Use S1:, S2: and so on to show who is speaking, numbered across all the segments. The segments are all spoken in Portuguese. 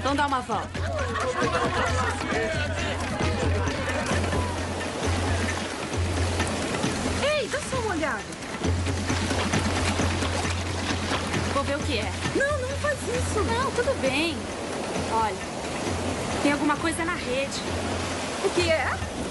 S1: Então dá uma volta.
S2: Ei, dá só uma olhada.
S1: Vou ver o que é.
S2: Não, não faz isso.
S1: Não, tudo bem. Olha, tem alguma coisa na rede.
S2: O que é?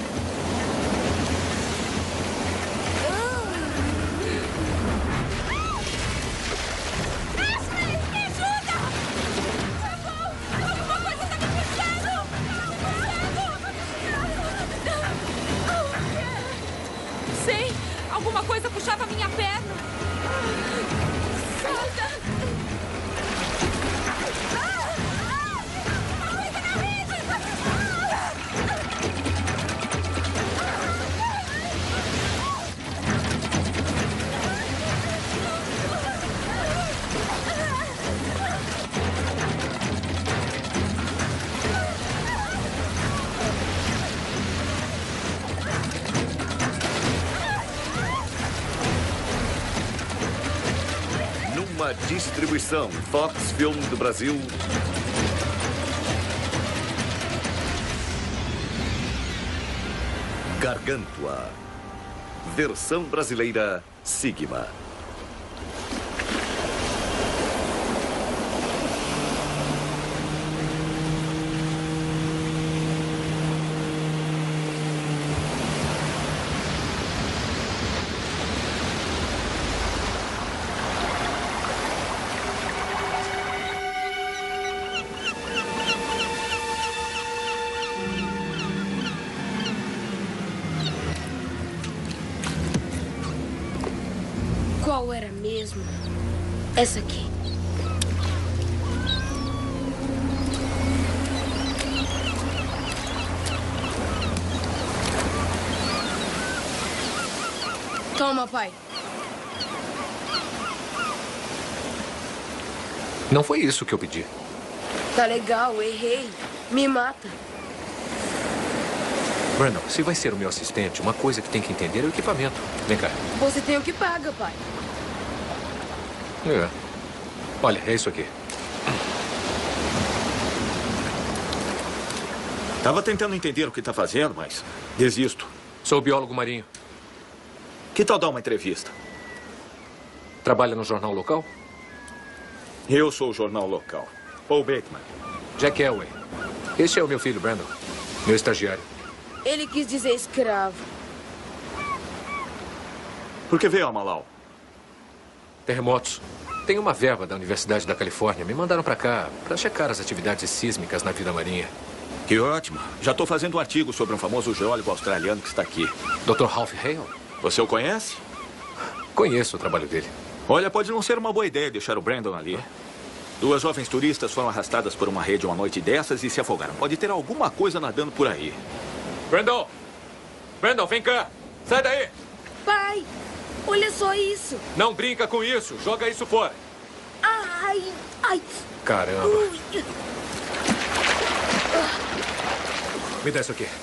S1: Sei, alguma coisa puxava minha perna. Solta!
S3: Numa distribuição Fox Film do Brasil. Gargantua. Versão brasileira Sigma.
S4: Qual era mesmo? Essa aqui. Toma, pai.
S5: Não foi isso que eu pedi.
S4: Tá legal, errei. Me mata.
S5: Brandon, se vai ser o meu assistente, uma coisa que tem que entender é o equipamento. Vem cá.
S4: Você tem o que paga, pai.
S5: É. Olha, é isso aqui.
S6: Tava tentando entender o que tá fazendo, mas desisto.
S5: Sou biólogo marinho.
S6: Que tal dar uma entrevista?
S5: Trabalha no jornal local?
S6: Eu sou o jornal local. Paul Bateman.
S5: Jack Elway. Este é o meu filho, Brandon. Meu estagiário.
S4: Ele quis dizer escravo.
S6: Por que veio a Malau?
S5: Terremotos. Tem uma verba da Universidade da Califórnia. Me mandaram pra cá pra checar as atividades sísmicas na vida marinha.
S6: Que ótimo. Já estou fazendo um artigo sobre um famoso geólogo australiano que está aqui.
S5: Dr. Ralph Hale?
S6: Você o conhece?
S5: Conheço o trabalho dele.
S6: Olha, pode não ser uma boa ideia deixar o Brandon ali. 2 jovens turistas foram arrastadas por uma rede uma noite dessas e se afogaram. Pode ter alguma coisa nadando por aí.
S5: Brandon! Brandon, vem cá! Sai daí!
S4: Pai, olha só isso.
S5: Não brinca com isso! Joga isso fora!
S4: Ai, ai.
S5: Caramba!
S4: Ui.
S5: Me dá isso aqui.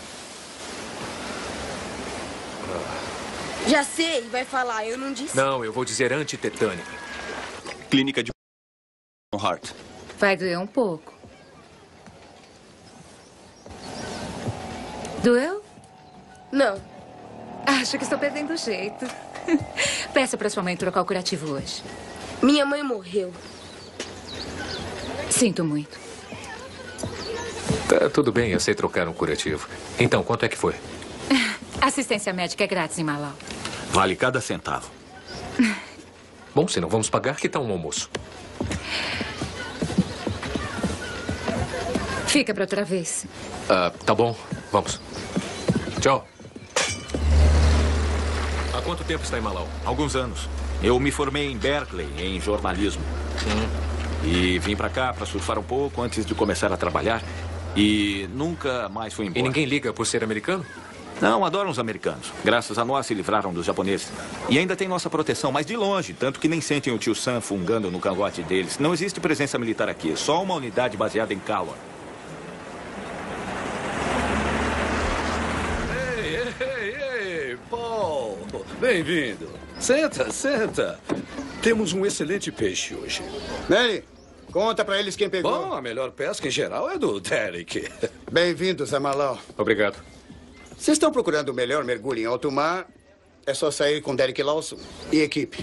S4: Já sei, vai falar, eu não disse.
S5: Não, eu vou dizer antitetânica.
S6: Clínica de Hart.
S7: Vai doer um pouco. Doeu?
S4: Não.
S7: Acho que estou perdendo o jeito. Peça para sua mãe trocar o curativo hoje.
S4: Minha mãe morreu.
S7: Sinto muito.
S5: Tá, tudo bem, eu sei trocar um curativo. Então, quanto é que foi?
S7: Assistência médica é grátis em Malau.
S6: Vale cada centavo.
S5: Bom, se não vamos pagar, que tal um almoço?
S7: Fica para outra vez.
S5: Tá bom, vamos. Tchau. Há quanto tempo está em Malau?
S6: Alguns anos. Eu me formei em Berkeley, em jornalismo. E vim pra cá pra surfar um pouco antes de começar a trabalhar. E nunca mais fui embora.
S5: E ninguém liga por ser americano?
S6: Não, adoram os americanos. Graças a nós se livraram dos japoneses. E ainda tem nossa proteção, mas de longe. Tanto que nem sentem o tio Sam fungando no cangote deles. Não existe presença militar aqui. Só uma unidade baseada em Kawa.
S8: Ei, Paul. Bem-vindo. Senta, senta. Temos um excelente peixe hoje.
S9: Manny, Conta pra eles quem pegou.
S8: Bom, a melhor pesca em geral é do Derek.
S9: Bem-vindos a Malau.
S5: Obrigado.
S9: Se estão procurando o melhor mergulho em alto mar, é só sair com Derek Lawson e equipe.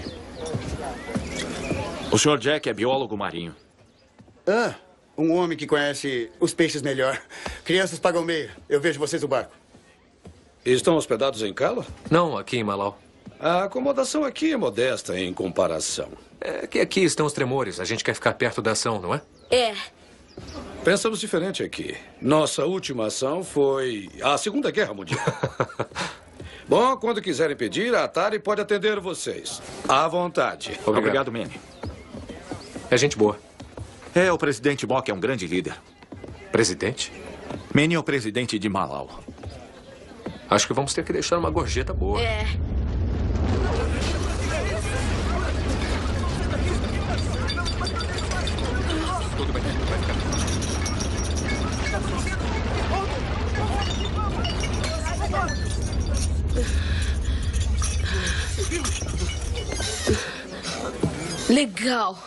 S6: O Sr. Jack é biólogo marinho.
S9: Ah, um homem que conhece os peixes melhor. Crianças pagam meia. Eu vejo vocês no barco.
S8: Estão hospedados em Cala?
S5: Não, aqui em Malau.
S8: A acomodação aqui é modesta em comparação.
S5: É que aqui estão os tremores. A gente quer ficar perto da ação, não é?
S4: É.
S8: Pensamos diferente aqui. Nossa última ação foi a Segunda Guerra Mundial. Bom, quando quiserem pedir, a Atari pode atender vocês. À vontade.
S6: Obrigado, Manny.
S5: É gente boa.
S6: É, o presidente Mock é um grande líder.
S5: Presidente?
S6: Manny é o presidente de Malau.
S5: Acho que vamos ter que deixar uma gorjeta boa.
S4: É.
S5: Tudo bem, vai ficar.
S4: Legal.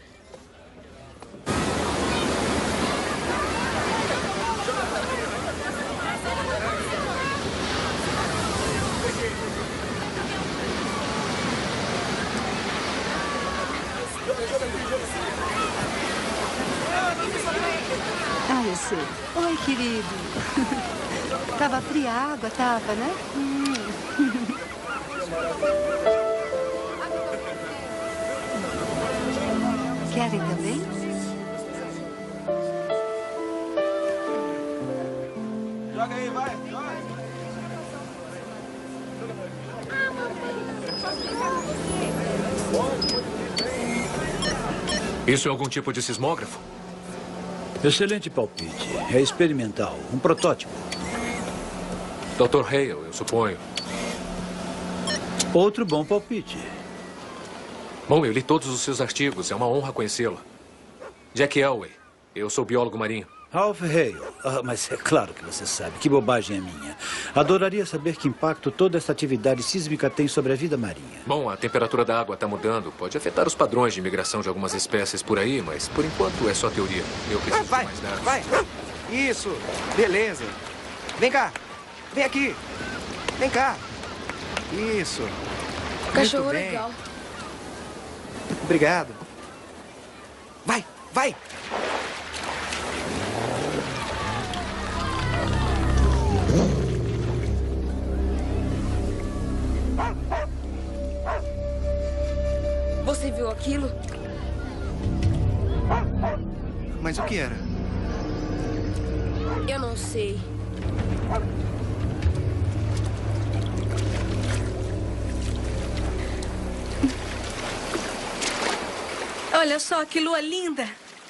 S10: Ah, eu sei. Oi, querido. Tava fria a água, tava, né? Querem também?
S11: Joga aí, vai.
S5: Isso é algum tipo de sismógrafo?
S12: Excelente palpite. É experimental. Um protótipo.
S5: Dr. Hale, eu suponho.
S12: Outro bom palpite.
S5: Bom, eu li todos os seus artigos. É uma honra conhecê-lo. Jack Elway. Eu sou biólogo marinho.
S12: Ralph Hale. Ah, mas é claro que você sabe. Que bobagem é minha. Adoraria saber que impacto toda essa atividade sísmica tem sobre a vida marinha.
S5: Bom, a temperatura da água está mudando. Pode afetar os padrões de migração de algumas espécies por aí, mas por enquanto é só teoria. Eu preciso de mais dados.
S11: Vai. Isso. Beleza. Vem cá. Vem aqui. Vem cá. Isso.
S4: Cachorro
S11: Muito bem.
S4: legal.
S11: Obrigado. Vai.
S4: Você viu aquilo?
S11: Mas o que era?
S4: Eu não sei.
S10: Olha só que lua linda.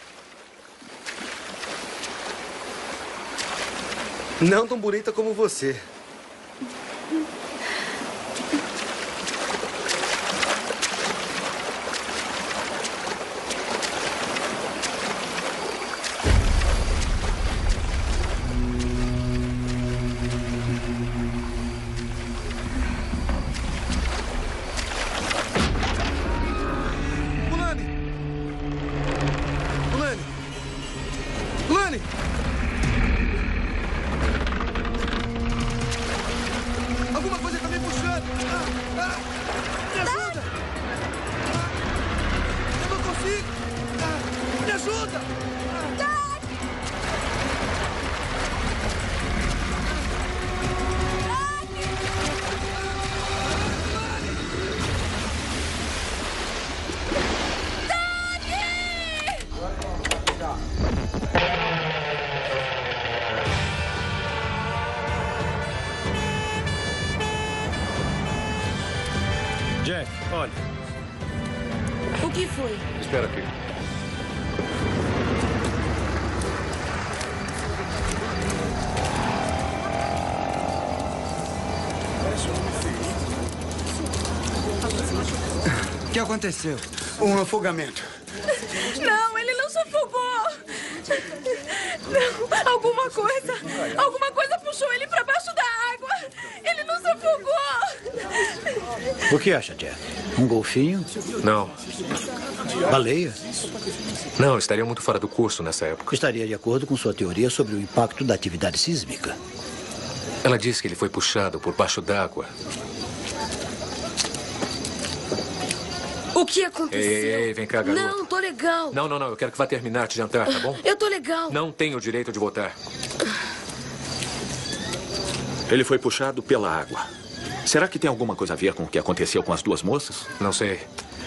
S11: Não tão bonita como você. Lani! Alguma coisa está me puxando! Me ajuda! Eu não consigo! Me ajuda!
S12: Jack, olha.
S4: O que foi?
S5: Espera aqui.
S11: O que aconteceu?
S9: Um afogamento.
S2: Não, ele não sufocou. Não, alguma coisa puxou ele pra baixo da água. Ele não sufocou.
S12: O que acha, Jack? Um golfinho?
S5: Não.
S12: Baleia?
S5: Não, estaria muito fora do curso nessa época.
S12: Estaria de acordo com sua teoria sobre o impacto da atividade sísmica.
S5: Ela disse que ele foi puxado por baixo d'água.
S4: O que aconteceu?
S5: Ei, vem cá, garota.
S4: Não, tô legal.
S5: Não, eu quero que vá terminar de jantar, tá bom?
S4: Eu tô legal.
S5: Não tenho o direito de votar.
S6: Ele foi puxado pela água. Será que tem alguma coisa a ver com o que aconteceu com as duas moças?
S5: Não sei.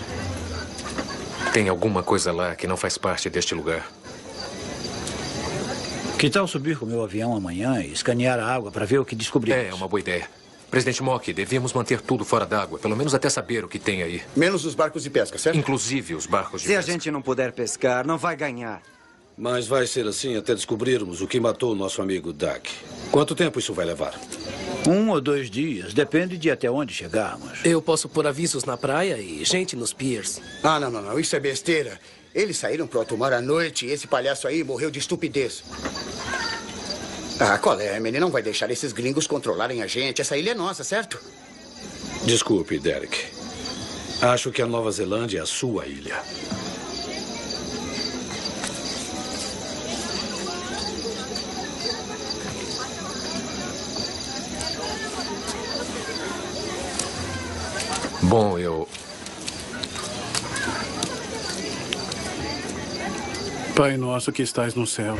S5: Tem alguma coisa lá que não faz parte deste lugar.
S12: Que tal subir com o meu avião amanhã e escanear a água para ver o que descobrimos?
S5: É uma boa ideia. Presidente Mock, devíamos manter tudo fora d'água, pelo menos até saber o que tem aí.
S9: Menos os barcos de pesca, certo?
S5: Inclusive os barcos de
S13: pesca.
S5: Se
S13: a gente não puder pescar, não vai ganhar.
S8: Mas vai ser assim até descobrirmos o que matou o nosso amigo Doug. Quanto tempo isso vai levar?
S12: 1 ou 2 dias, depende de até onde chegarmos.
S14: Eu posso pôr avisos na praia e gente nos piers.
S9: Ah, não, isso é besteira. Eles saíram pro alto mar à noite e esse palhaço aí morreu de estupidez. Ah, qual é, Emily? Não vai deixar esses gringos controlarem a gente. Essa ilha é nossa, certo?
S8: Desculpe, Derek. Acho que a Nova Zelândia é a sua ilha.
S5: Bom, eu...
S15: Pai nosso que estás no céu.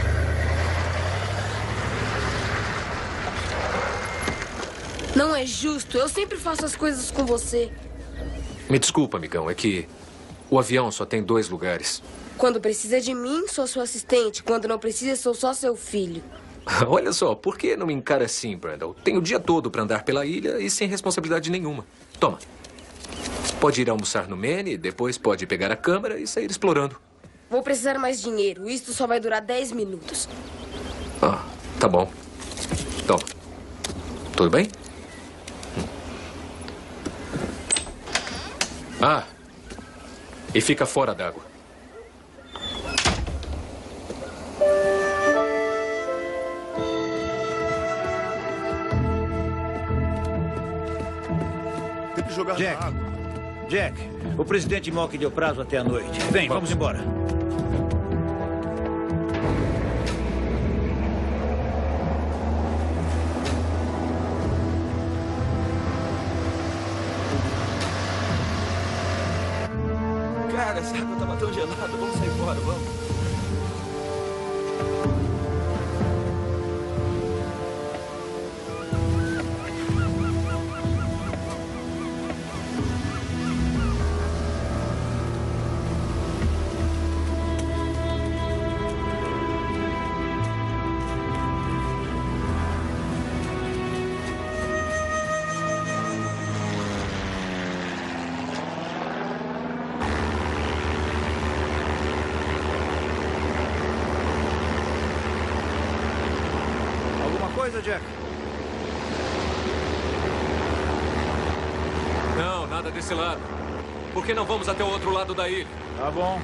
S4: Não é justo. Eu sempre faço as coisas com você.
S5: Me desculpa, amigão. É que o avião só tem 2 lugares.
S4: Quando precisa de mim, sou sua assistente. Quando não precisa, sou só seu filho.
S5: Olha só, por que não me encara assim, Brandon? Tenho o dia todo para andar pela ilha e sem responsabilidade nenhuma. Toma. Pode ir almoçar no Manny, depois pode pegar a câmera e sair explorando.
S4: Vou precisar mais dinheiro. Isto só vai durar 10 minutos.
S5: Ah, tá bom. Toma. Tudo bem? Ah, e fica fora d'água.
S11: Tem que jogar na água.
S12: Jack, o presidente Mock deu prazo até a noite. Vem, vamos embora.
S6: Cara, essa água tava tão gelada. Vamos sair fora, vamos.
S12: Jack?
S5: Não, nada desse lado. Por que não vamos até o outro lado da ilha?
S12: Tá bom.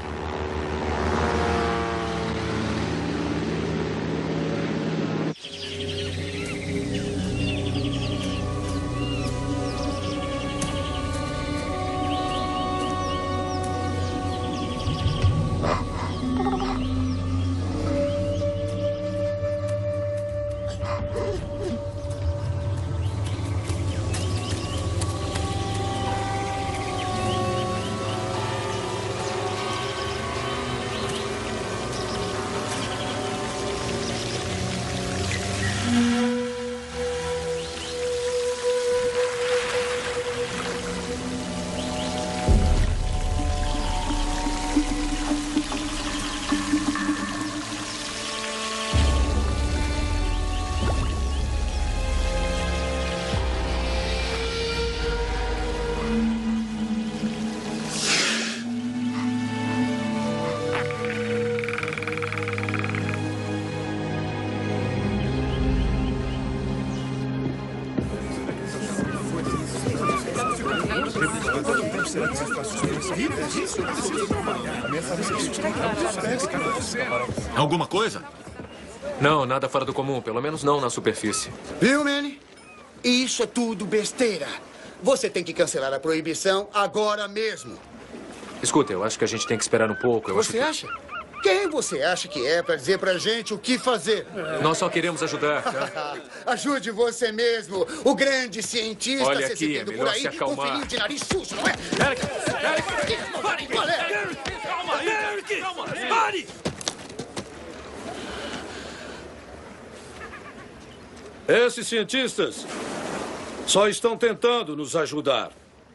S6: Alguma coisa?
S5: Não, nada fora do comum. Pelo menos não na superfície.
S9: Viu, Manny? Isso é tudo besteira. Você tem que cancelar a proibição agora mesmo.
S5: Escuta, eu acho que a gente tem que esperar um pouco.
S9: Você acha? Quem você acha que é para dizer pra gente o que fazer?
S5: Nós só queremos ajudar, tá?
S9: Ajude você mesmo. O grande cientista
S5: Olha
S9: se
S5: aqui,
S9: exibindo
S5: é
S9: por
S5: melhor
S9: aí
S5: se
S9: com
S5: acalmar.
S9: filhinho de nariz sujo, não é? Qual é?
S11: Calma aí. Calma. Pare!
S8: Esses cientistas só estão tentando nos ajudar.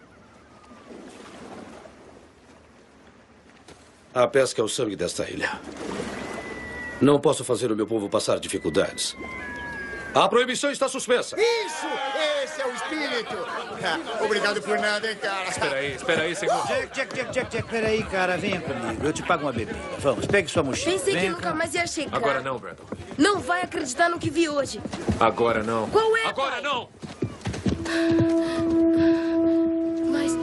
S8: A pesca é o sangue desta ilha. Não posso fazer o meu povo passar dificuldades. A proibição está suspensa.
S9: Isso! Esse é o espírito! Obrigado por nada, hein, cara?
S5: Espera aí, senhor.
S12: Jack, espera aí, cara. Venha comigo. Eu te pago uma bebida. Vamos, pegue sua mochila.
S4: Pensei que
S12: Venha
S4: nunca
S12: cá.
S4: mais ia chegar.
S5: Agora não, Brandon.
S4: Não vai acreditar no que vi hoje.
S5: Agora não.
S4: Qual é?
S5: Agora não!
S4: Mas...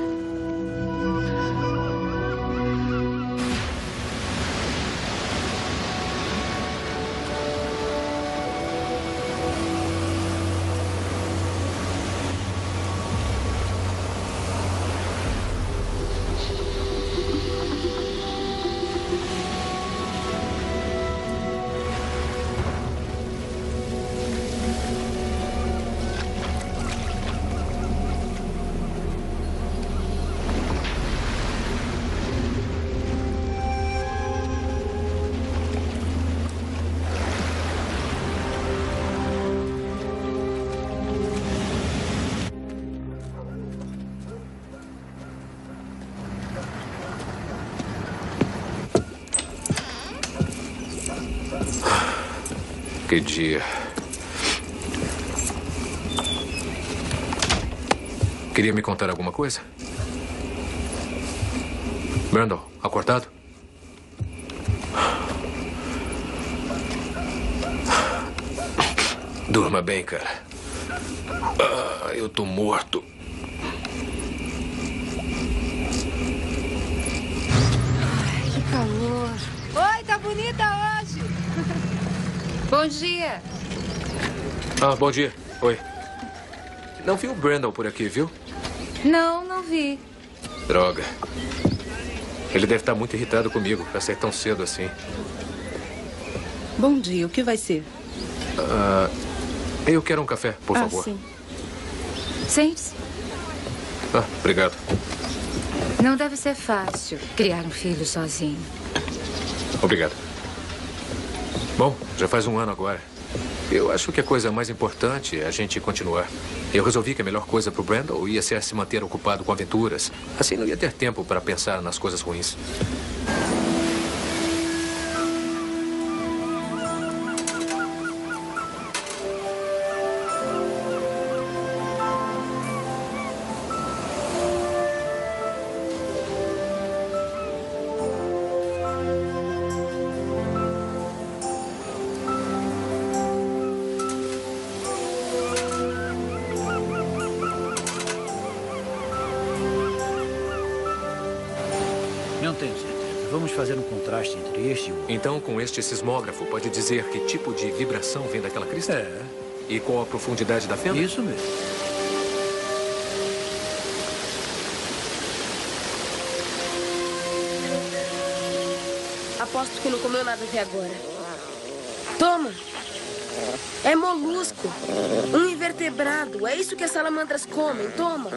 S5: Que dia. Queria me contar alguma coisa? Brandon, acordado? Durma bem, cara. Eu tô morto.
S10: Que calor. Oi, tá bonita hoje.
S7: Bom dia.
S5: Bom dia. Oi. Não vi o Brandon por aqui, viu?
S7: Não vi.
S5: Droga. Ele deve estar muito irritado comigo pra ser tão cedo assim.
S2: Bom dia, o que vai ser?
S5: Eu quero um café, por favor.
S2: Sim.
S7: Sente-se.
S5: Obrigado.
S7: Não deve ser fácil criar um filho sozinho.
S5: Obrigado. Bom, já faz um ano agora. Eu acho que a coisa mais importante é a gente continuar. Eu resolvi que a melhor coisa pro Brandon ia ser se manter ocupado com aventuras. Assim não ia ter tempo para pensar nas coisas ruins.
S12: Não tenho certeza. Vamos fazer um contraste entre este e o outro.
S5: Então, com este sismógrafo, pode dizer que tipo de vibração vem daquela crista?
S12: É.
S5: E qual a profundidade da fenda?
S12: Isso mesmo.
S4: Aposto que não comeu nada até agora. Toma! É molusco. Um invertebrado. É isso que as salamandras comem. Toma!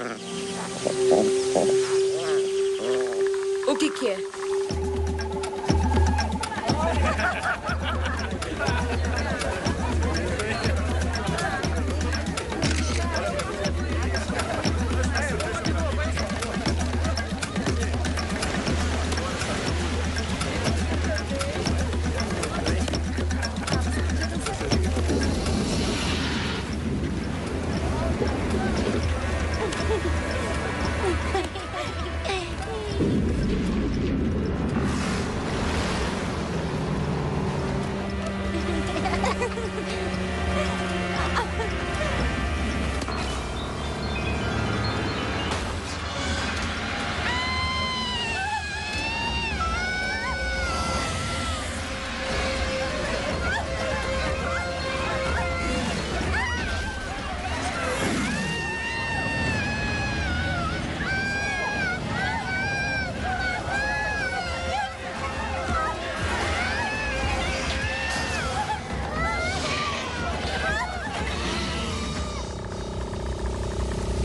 S4: O que é?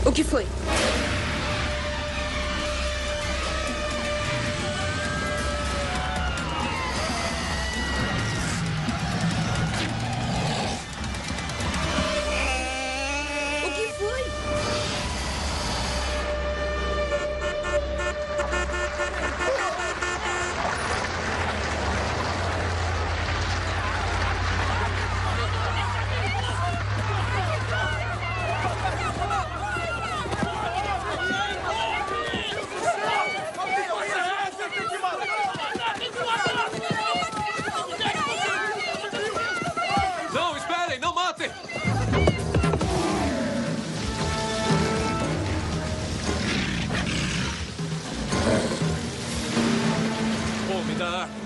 S4: O que foi? O que foi?
S5: Não, esperem! Não matem! Pô, me dá ar.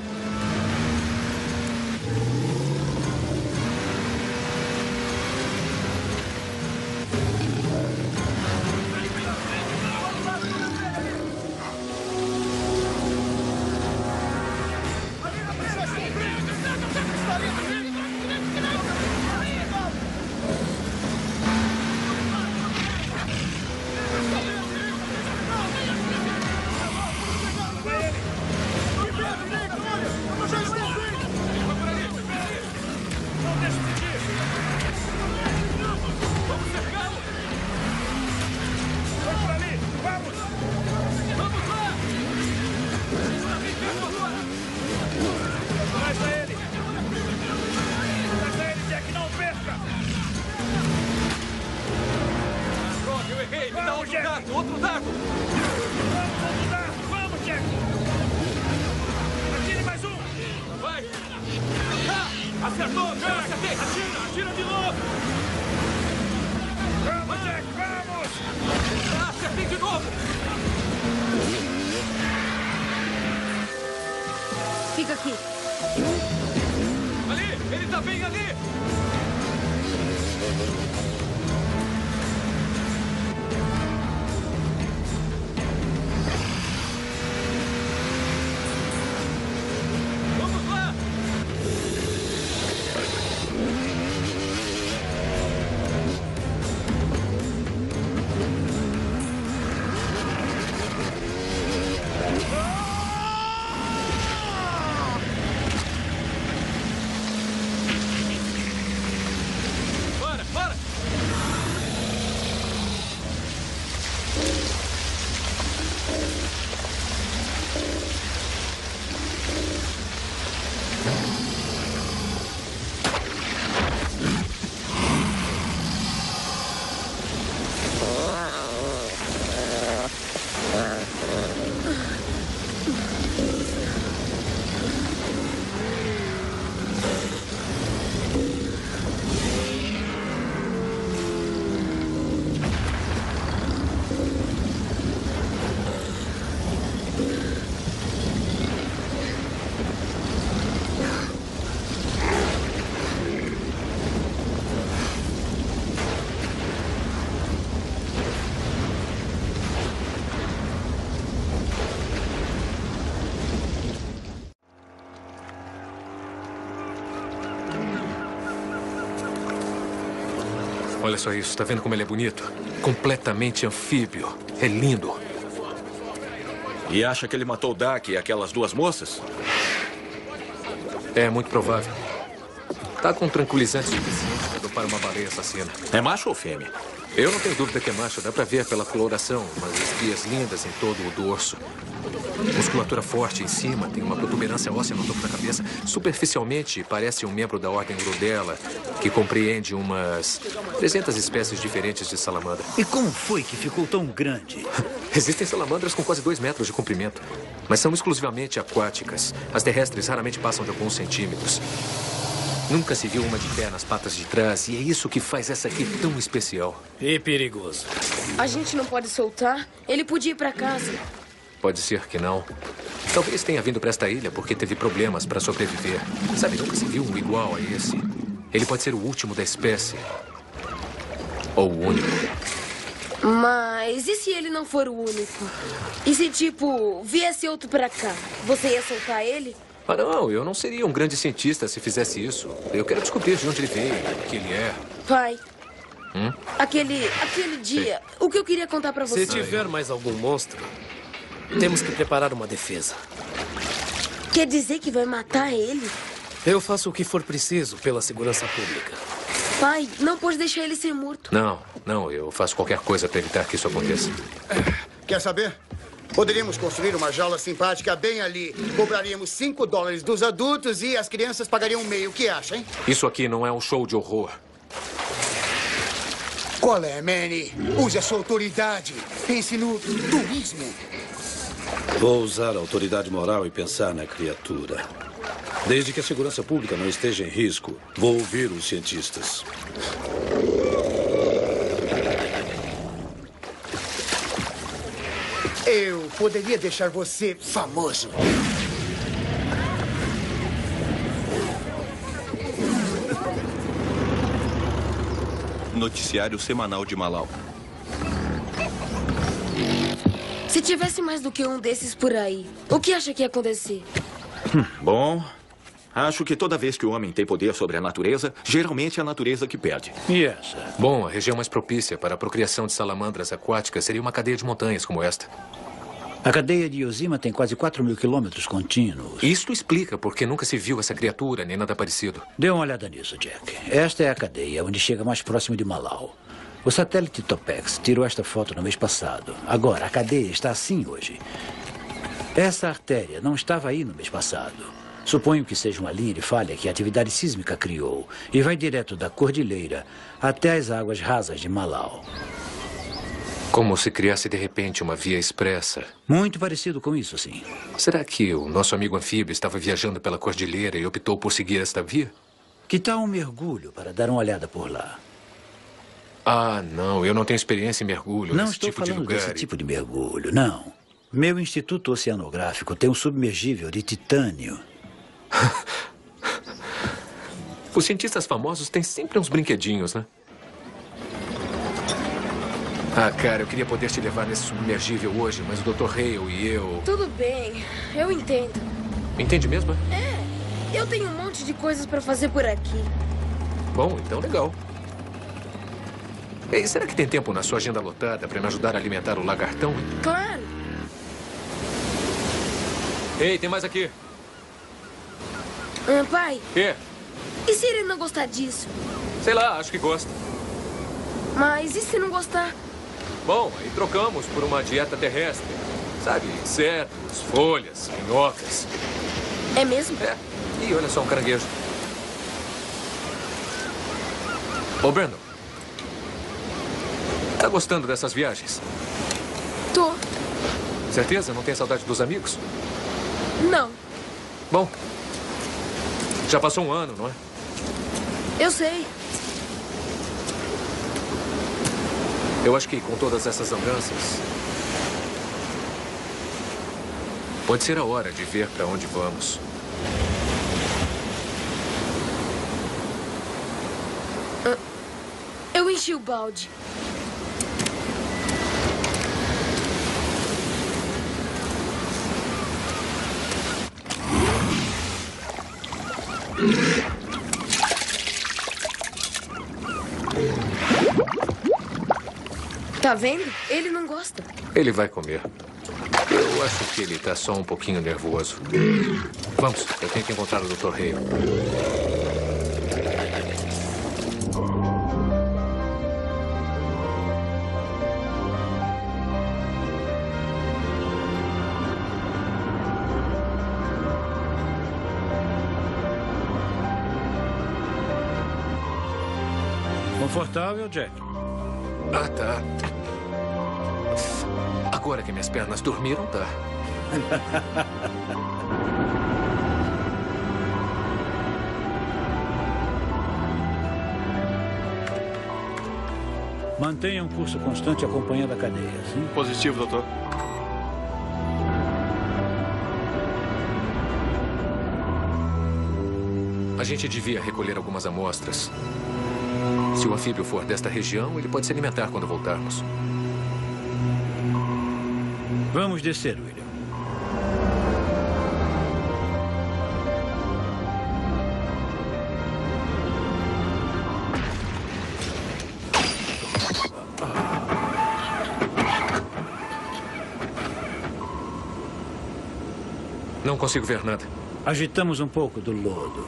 S5: Outro dardo!
S11: Vamos, Jack! Atire mais um!
S5: Vai! Ah, acertou! Acertei!
S11: Atira de novo! Vamos, Jack! Vamos!
S5: Ah, acertei de novo!
S4: Fica aqui.
S5: Ali! Ele tá bem ali! Vamos lá! Para, para! Olha só isso, tá vendo como ele é bonito? Completamente anfíbio. É lindo.
S6: E acha que ele matou o Dak e aquelas duas moças?
S5: É muito provável. Tá com tranquilizante suficiente para dopar uma baleia assassina.
S6: É macho ou fêmea?
S5: Eu não tenho dúvida que é macho. Dá pra ver pela coloração. Umas estrias lindas em todo o dorso. Musculatura forte em cima, tem uma protuberância óssea no topo da cabeça. Superficialmente, parece um membro da ordem Grudella, que compreende umas 300 espécies diferentes de salamandra.
S12: E como foi que ficou tão grande?
S5: Existem salamandras com quase 2 metros de comprimento, mas são exclusivamente aquáticas. As terrestres raramente passam de alguns centímetros. Nunca se viu uma de pé nas patas de trás, e é isso que faz essa aqui tão especial.
S14: E perigoso.
S4: A gente não pode soltar? Ele podia ir pra casa.
S5: Pode ser que não. Talvez tenha vindo para esta ilha porque teve problemas para sobreviver. Sabe, nunca se viu um igual a esse. Ele pode ser o último da espécie. Ou o único.
S4: Mas e se ele não for o único? E se, tipo, viesse outro pra cá? Você ia soltar ele?
S5: Ah, não. Eu não seria um grande cientista se fizesse isso. Eu quero descobrir de onde ele veio, o que ele é.
S4: Pai, Aquele dia, o que eu queria contar pra você.
S14: Se tiver mais algum monstro, temos que preparar uma defesa.
S4: Quer dizer que vai matar ele?
S14: Eu faço o que for preciso pela segurança pública.
S4: Pai, não pode deixar ele ser morto.
S5: Não, eu faço qualquer coisa para evitar que isso aconteça.
S9: Quer saber? Poderíamos construir uma jaula simpática bem ali. Cobraríamos $5 dos adultos e as crianças pagariam meio. O que acha, hein?
S5: Isso aqui não é um show de horror.
S9: Qual é, Manny? Use a sua autoridade. Pense no turismo.
S8: Vou usar a autoridade moral e pensar na criatura. Desde que a segurança pública não esteja em risco, vou ouvir os cientistas.
S9: Eu poderia deixar você famoso.
S16: Noticiário semanal de Malau.
S4: Se tivesse mais do que um desses por aí, o que acha que ia acontecer?
S6: Bom, acho que toda vez que o homem tem poder sobre a natureza, geralmente é a natureza que perde.
S12: E essa?
S5: Bom, a região mais propícia para a procriação de salamandras aquáticas seria uma cadeia de montanhas como esta.
S12: A cadeia de Yozima tem quase 4.000 quilômetros contínuos.
S5: Isso explica porque nunca se viu essa criatura, nem nada parecido.
S12: Dê uma olhada nisso, Jack. Esta é a cadeia onde chega mais próximo de Malau. O satélite Topex tirou esta foto no mês passado. Agora, a cadeia está assim hoje. Essa artéria não estava aí no mês passado. Suponho que seja uma linha de falha que a atividade sísmica criou e vai direto da cordilheira até as águas rasas de Malau.
S5: Como se criasse de repente uma via expressa.
S12: Muito parecido com isso, sim.
S5: Será que o nosso amigo anfíbio estava viajando pela cordilheira e optou por seguir esta via?
S12: Que tal um mergulho para dar uma olhada por lá?
S5: Ah, não. Eu não tenho experiência em mergulho
S12: Não
S5: nesse
S12: estou
S5: tipo de
S12: falando
S5: lugar.
S12: desse tipo de mergulho, não. Meu instituto oceanográfico tem um submergível de titânio.
S5: Os cientistas famosos têm sempre uns brinquedinhos, né? Ah, cara, eu queria poder te levar nesse submergível hoje, mas o Dr. Hale e eu...
S4: Tudo bem, eu entendo.
S5: Entende mesmo?
S4: Eu tenho um monte de coisas pra fazer por aqui.
S5: Bom, então legal. Ei, será que tem tempo na sua agenda lotada para me ajudar a alimentar o lagartão?
S4: Claro.
S5: Ei, tem mais aqui.
S4: Pai,
S5: Quê?
S4: e se ele não gostar disso?
S5: Sei lá, acho que gosta.
S4: Mas e se não gostar?
S5: Bom, aí trocamos por uma dieta terrestre. Sabe, insetos, folhas, minhocas.
S4: É mesmo?
S5: É. Ih, olha só, um caranguejo. Ô, Brandon. Tá gostando dessas viagens?
S4: Tô.
S5: Certeza? Não tem saudade dos amigos?
S4: Não.
S5: Bom, já passou um ano, não é?
S4: Eu sei.
S5: Eu acho que com todas essas andanças, pode ser a hora de ver para onde vamos.
S4: Eu enchi o balde. Tá vendo? Ele não gosta.
S5: Ele vai comer. Eu acho que ele tá só um pouquinho nervoso. Vamos, eu tenho que encontrar o Dr. Hale.
S12: Confortável, Jack?
S5: Ah, tá. Agora que minhas pernas dormiram, tá.
S12: Mantenha um curso constante acompanhando a cadeia, sim?
S16: Positivo, doutor.
S5: A gente devia recolher algumas amostras. Se o anfíbio for desta região, ele pode se alimentar quando voltarmos.
S12: Vamos descer, William.
S5: Não consigo ver nada.
S12: Agitamos um pouco do lodo.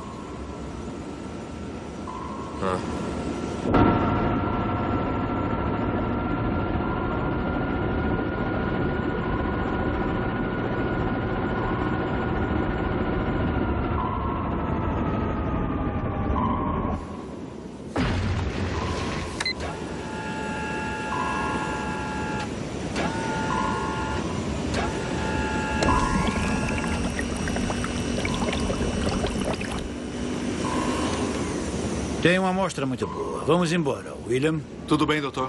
S12: Tem uma amostra muito boa. Vamos embora, William.
S15: Tudo bem, doutor.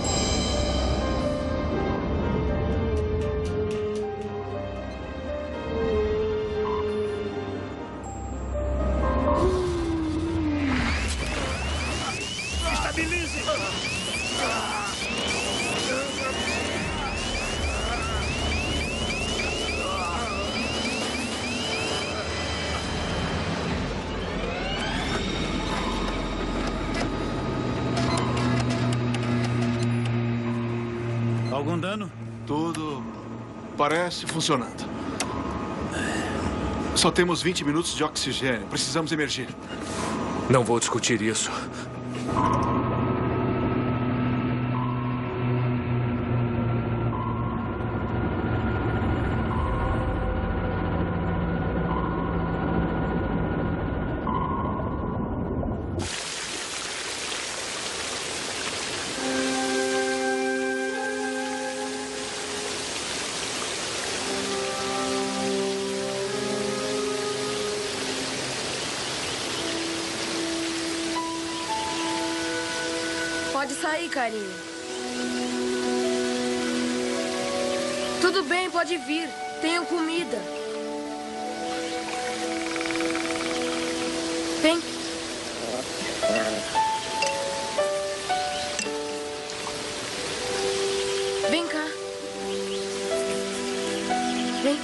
S11: Estabilize!
S12: Algum dano?
S15: Tudo parece funcionando. Só temos 20 minutos de oxigênio. Precisamos emergir.
S5: Não vou discutir isso.
S4: Pode sair, carinho. Tudo bem, pode vir. Tenho comida. Vem. Vem cá. Vem.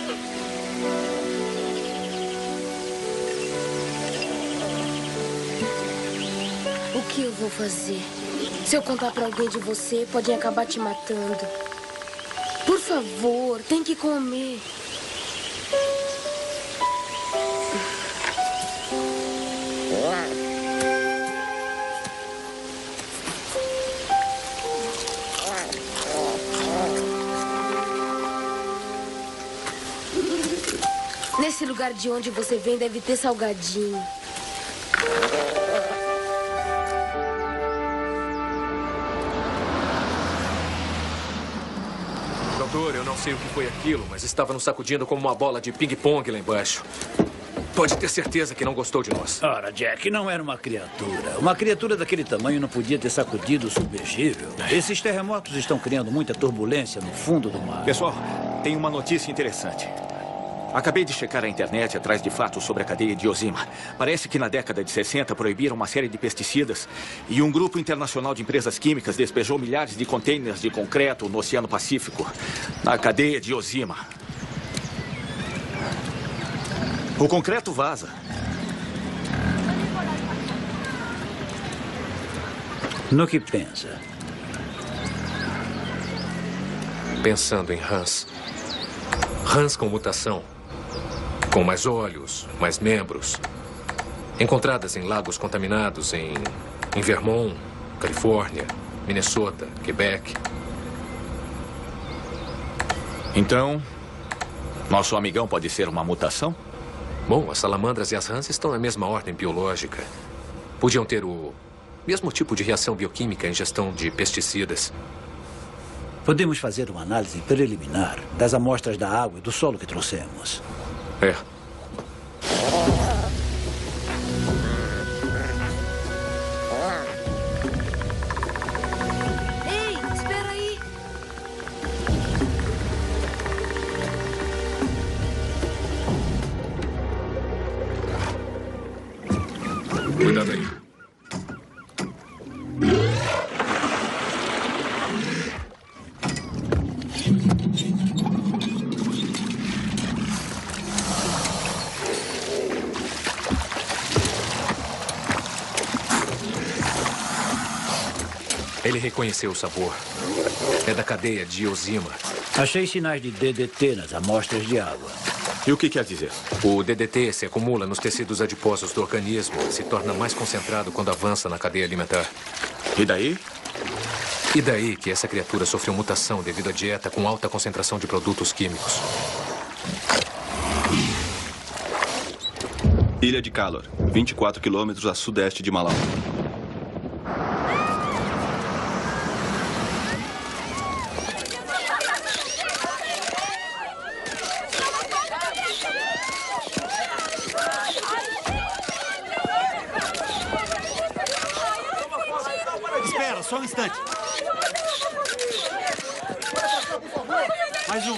S4: O que eu vou fazer? Se eu contar pra alguém de você, podem acabar te matando. Por favor, tem que comer. Nesse lugar de onde você vem deve ter salgadinho.
S5: Doutor, eu não sei o que foi aquilo, mas estava nos sacudindo como uma bola de ping-pong lá embaixo. Pode ter certeza que não gostou de nós.
S12: Ora, Jack, não era uma criatura. Uma criatura daquele tamanho não podia ter sacudido o submergível. Esses terremotos estão criando muita turbulência no fundo do mar.
S6: Pessoal, tem uma notícia interessante. Acabei de checar a internet atrás de fatos sobre a cadeia de Ozima. Parece que na década de 60 proibiram uma série de pesticidas e um grupo internacional de empresas químicas despejou milhares de contêineres de concreto no Oceano Pacífico, na cadeia de Ozima. O concreto vaza.
S12: No que pensa?
S5: Pensando em Hans. Hans com mutação. Com mais olhos, mais membros. Encontradas em lagos contaminados em Vermont, Califórnia, Minnesota, Quebec.
S6: Então, nosso amigão pode ser uma mutação?
S5: Bom, as salamandras e as rãs estão na mesma ordem biológica. Podiam ter o mesmo tipo de reação bioquímica em ingestão de pesticidas.
S12: Podemos fazer uma análise preliminar das amostras da água e do solo que trouxemos.
S5: É.
S4: Ei, espera aí.
S5: Cuidado aí. Ele reconheceu o sabor. É da cadeia de Ozima.
S12: Achei sinais de DDT nas amostras de água.
S6: E o que quer dizer?
S5: O DDT se acumula nos tecidos adiposos do organismo e se torna mais concentrado quando avança na cadeia alimentar.
S6: E daí?
S5: E daí que essa criatura sofreu mutação devido à dieta com alta concentração de produtos químicos.
S16: Ilha de Kalor, 24 quilômetros a sudeste de Malau.
S11: Espera, só um instante. Mais um.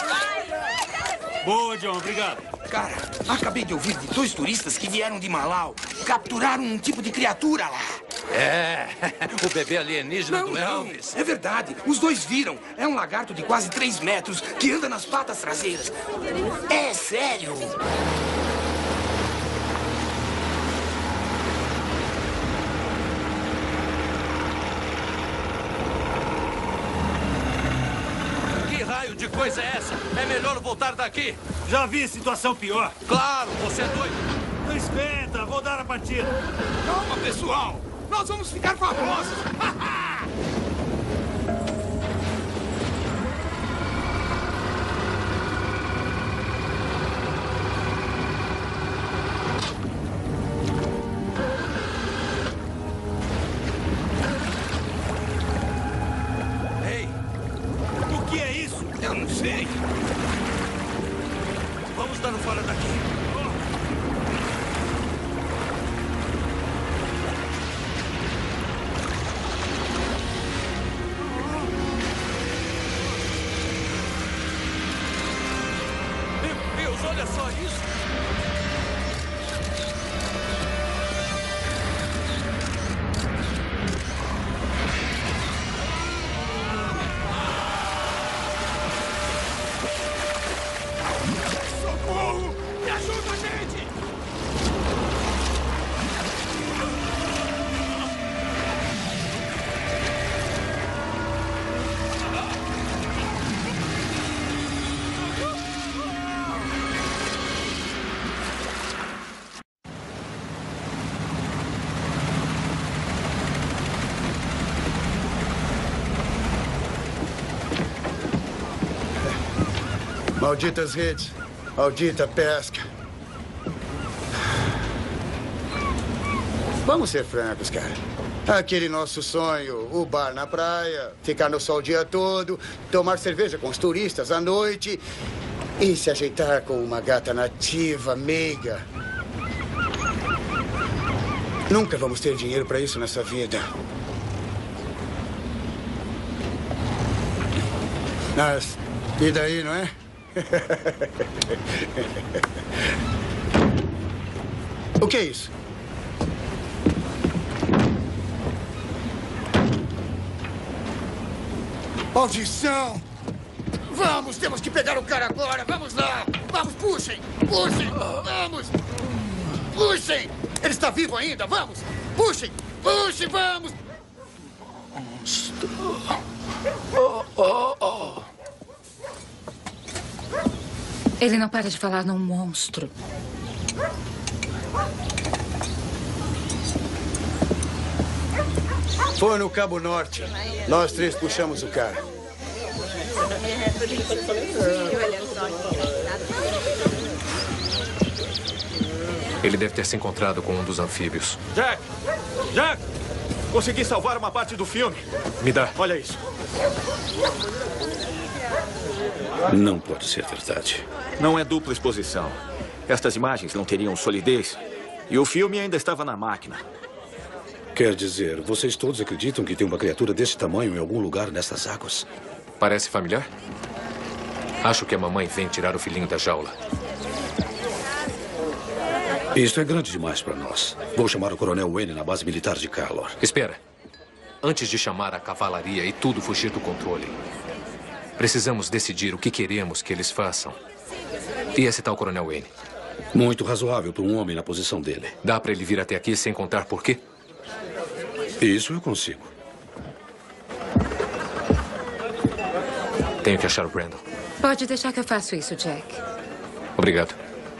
S11: Boa, John, obrigado.
S17: Cara, acabei de ouvir de 2 turistas que vieram de Malau. Capturaram um tipo de criatura lá.
S12: É, o bebê alienígena do
S17: Não,
S12: Elvis.
S17: é verdade. Os 2 viram. É um lagarto de quase 3 metros que anda nas patas traseiras. É sério.
S12: Que raio de coisa é essa? É melhor voltar daqui.
S11: Já vi situação pior.
S12: Claro, você é doido.
S11: Não espeta, vou dar a partida.
S17: Calma, pessoal. Nós vamos ficar famosos.
S11: Ei, o que é isso?
S17: Eu não sei.
S11: Vamos dar fora daqui.
S12: Meu Deus, olha só isso.
S17: Socorro! Me ajuda, gente!
S9: Malditas redes. Maldita pesca. Vamos ser francos, cara. Aquele nosso sonho, o bar na praia, ficar no sol o dia todo, tomar cerveja com os turistas à noite e se ajeitar com uma gata nativa, meiga. Nunca vamos ter dinheiro para isso nessa vida. Mas, e daí, não é? O que é isso?
S17: Maldição! Vamos, temos que pegar o cara agora. Vamos lá. Vamos, puxem. Puxem. Vamos. Puxem. Ele está vivo ainda. Vamos. Puxem. Puxem, vamos.
S12: Monstro. Oh, oh, oh.
S7: Ele não para de falar num monstro.
S9: Foi no Cabo Norte. Nós 3 puxamos o cara.
S5: Ele deve ter se encontrado com um dos anfíbios.
S6: Jack! Jack! Consegui salvar uma parte do filme.
S5: Me dá.
S6: Olha isso.
S8: Não pode ser verdade.
S6: Não é dupla exposição. Estas imagens não teriam solidez. E o filme ainda estava na máquina.
S8: Quer dizer, vocês todos acreditam que tem uma criatura desse tamanho em algum lugar nessas águas?
S5: Parece familiar? Acho que a mamãe vem tirar o filhinho da jaula.
S8: Isso é grande demais para nós. Vou chamar o Coronel Wayne na base militar de Kalor.
S5: Espera. Antes de chamar a cavalaria e tudo fugir do controle, precisamos decidir o que queremos que eles façam. E esse tal Coronel Wayne?
S8: Muito razoável para um homem na posição dele.
S5: Dá para ele vir até aqui sem contar por quê?
S8: Isso eu consigo.
S5: Tenho que achar o Brandon.
S7: Pode deixar que eu faço isso, Jack.
S5: Obrigado.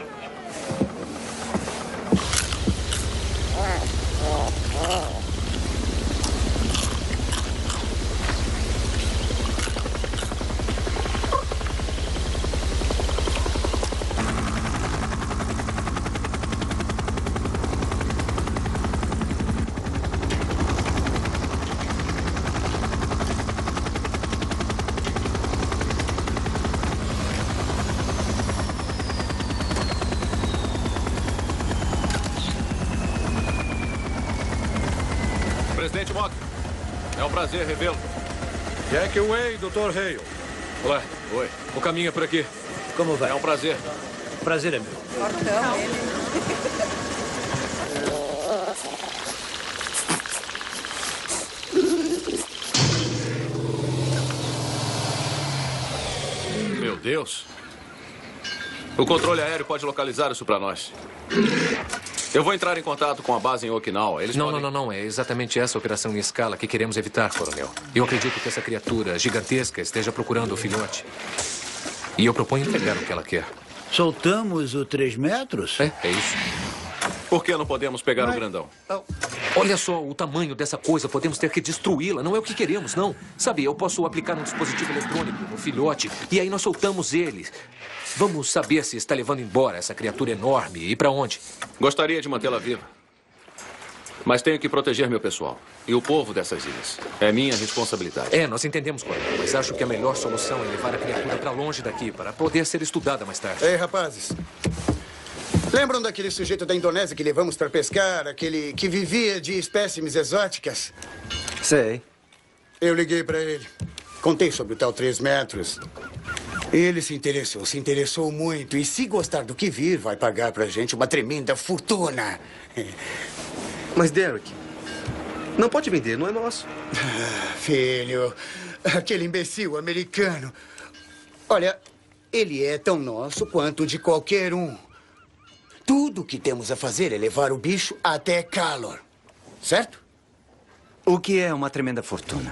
S6: Presidente Mock, é um prazer revê-lo.
S8: Jack Way, Dr. Hale.
S5: Olá.
S6: Oi.
S5: O caminho é por aqui.
S12: Como vai?
S6: É um prazer.
S12: Prazer é meu.
S6: Meu Deus. O controle aéreo pode localizar isso para nós. Eu vou entrar em contato com a base em Okinawa. Eles
S5: Não,
S6: podem...
S5: não. É exatamente essa operação em escala que queremos evitar, coronel. Eu acredito que essa criatura gigantesca esteja procurando o filhote. E eu proponho entregar o que ela quer.
S12: Soltamos o 3 metros?
S5: É isso.
S6: Por que não podemos pegar o grandão?
S5: Olha só o tamanho dessa coisa. Podemos ter que destruí-la. Não é o que queremos, não. Sabe, eu posso aplicar um dispositivo eletrônico no filhote e aí nós soltamos ele. Vamos saber se está levando embora essa criatura enorme e para onde.
S6: Gostaria de mantê-la viva. Mas tenho que proteger meu pessoal e o povo dessas ilhas. É minha responsabilidade.
S5: É, nós entendemos, coronel, mas acho que a melhor solução é levar a criatura para longe daqui para poder ser estudada mais tarde.
S9: Ei, rapazes. Lembram daquele sujeito da Indonésia que levamos para pescar? Aquele que vivia de espécimes exóticas?
S13: Sei.
S9: Eu liguei para ele. Contei sobre o tal 3 metros. Ele se interessou muito. E se gostar do que vir, vai pagar pra gente uma tremenda fortuna.
S18: Mas, Derek, não pode vender, não é nosso.
S9: Filho, aquele imbecil americano. Olha, ele é tão nosso quanto de qualquer um. Tudo o que temos a fazer é levar o bicho até Calor. Certo?
S13: O que é uma tremenda fortuna?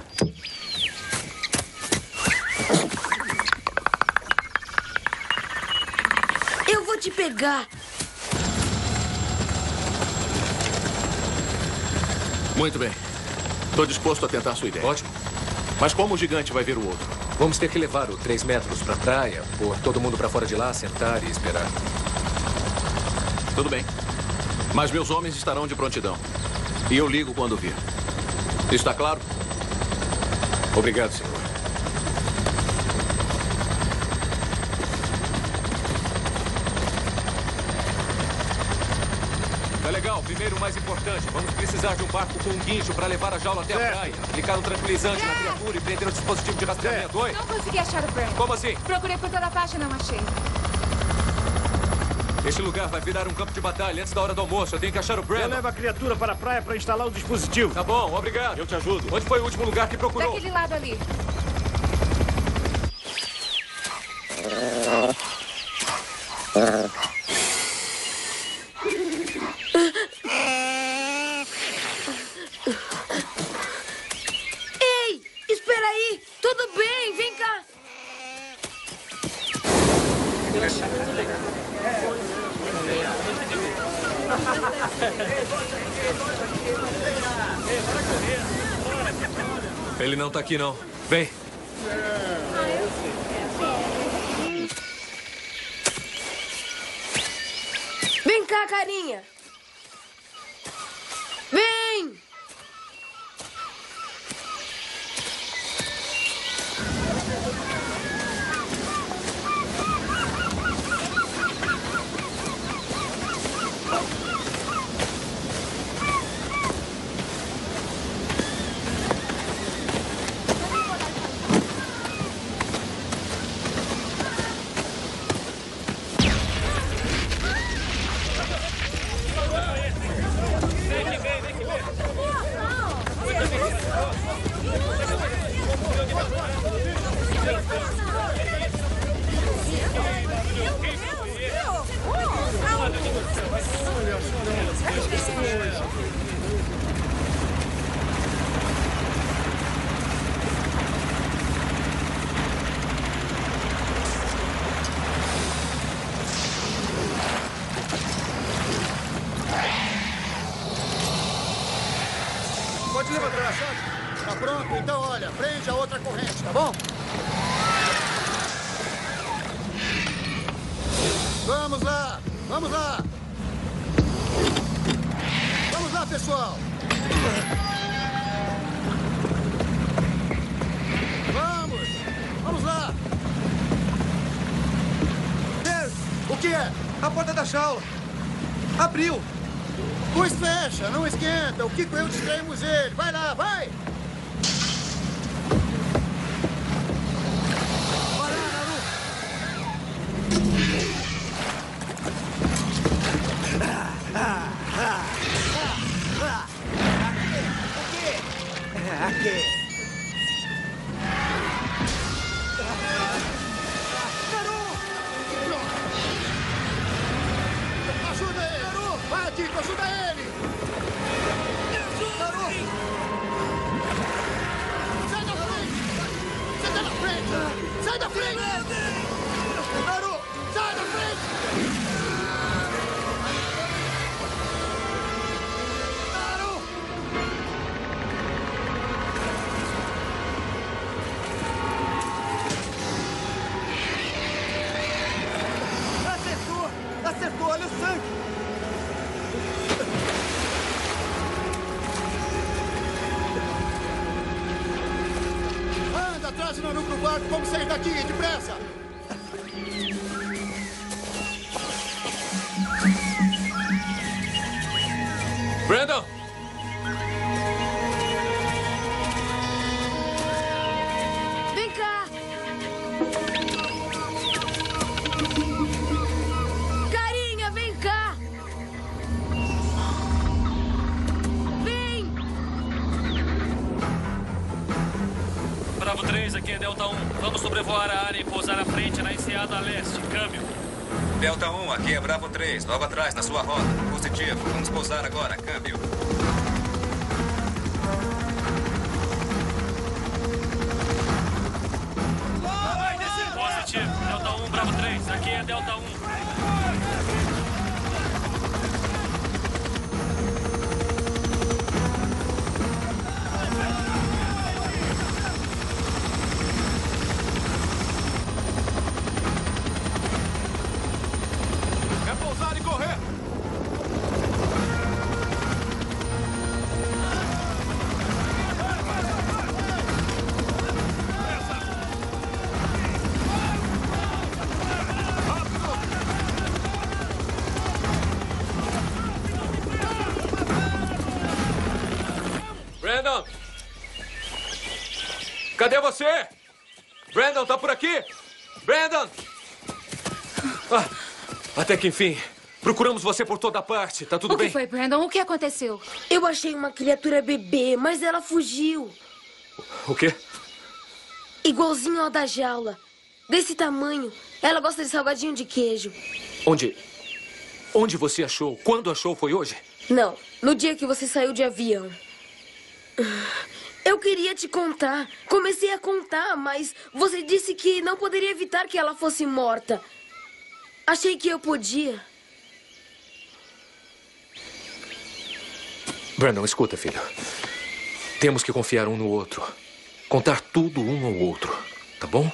S4: Eu vou te pegar.
S6: Muito bem. Estou disposto a tentar sua ideia.
S5: Ótimo.
S6: Mas como o gigante vai ver o outro?
S5: Vamos ter que levar o 3 metros para a praia, pôr todo mundo para fora de lá, sentar e esperar.
S6: Tudo bem. Mas meus homens estarão de prontidão. E eu ligo quando vir. Está claro?
S5: Obrigado, senhor. Tá legal. Primeiro, o mais importante. Vamos precisar de um barco com um guincho para levar a jaula até a praia. Aplicar um tranquilizante na criatura e prender o dispositivo de rastreamento. Oi?
S7: Não consegui achar o Brandon.
S5: Como assim?
S7: Procurei por toda a parte e não achei.
S5: Este lugar vai virar um campo de batalha antes da hora do almoço. Eu tenho que achar o Brandon.
S19: Eu levo a criatura para a praia para instalar o dispositivo.
S5: Tá bom, obrigado.
S19: Eu te ajudo.
S5: Onde foi o último lugar que procurou?
S7: Daquele lado ali.
S4: Ei, espera aí. Tudo bem, vem cá.
S5: Ele não tá aqui, não. Vem.
S4: Vem cá, carinha. Vem.
S9: Pode levantar. Tá pronto? Então, olha, prende a outra corrente, tá bom? Vamos lá! Vamos lá! Vamos lá, pessoal! Vamos! Vamos lá!
S11: Deus!
S9: O que é?
S11: A porta da jaula. Abriu.
S9: Pois fecha, não esquenta. O Kiko e eu distraímos ele. Vai lá, vai! Vai lá, Naru!
S11: Aqui.
S9: Ajuda ele! Naru! Vai, Kiko, ajuda ele! Naru! Sai da frente! Sai da frente! Sai da frente! Naru! Sai da frente! Naru!
S11: Acertou! Acertou, olha o sangue!
S9: Anda, traz o Naru pro barco. Vamos sair daqui, depressa!
S5: Brandon!
S4: Vem cá! Carinha, vem cá! Vem!
S20: Bravo 3, aqui é Delta 1. Vamos sobrevoar a área e pousar à frente na enseada a leste. Câmbio.
S21: Delta 1, aqui é Bravo 3. Logo atrás, na sua rota. Positivo. Vamos pousar agora. Câmbio.
S20: Positivo. Delta 1, Bravo 3. Aqui é Delta 1.
S15: É pousar e correr!
S5: Brandon! Cadê você? Brandon, tá por aqui? Brandon! Ah, até que enfim. Procuramos você por toda parte. Tá tudo
S7: O que
S5: bem?
S7: foi, Brandon? O que aconteceu?
S4: Eu achei uma criatura bebê, mas ela fugiu.
S5: O quê?
S4: Igualzinho ao da jaula. Desse tamanho. Ela gosta de salgadinho de queijo.
S5: Onde? Onde você achou? Quando achou? Foi hoje?
S4: Não, no dia que você saiu de avião. Eu queria te contar. Comecei a contar, mas você disse que não poderia evitar que ela fosse morta. Achei que eu podia.
S5: Brandon, escuta, filho. Temos que confiar um no outro. Contar tudo um ao outro. Tá bom?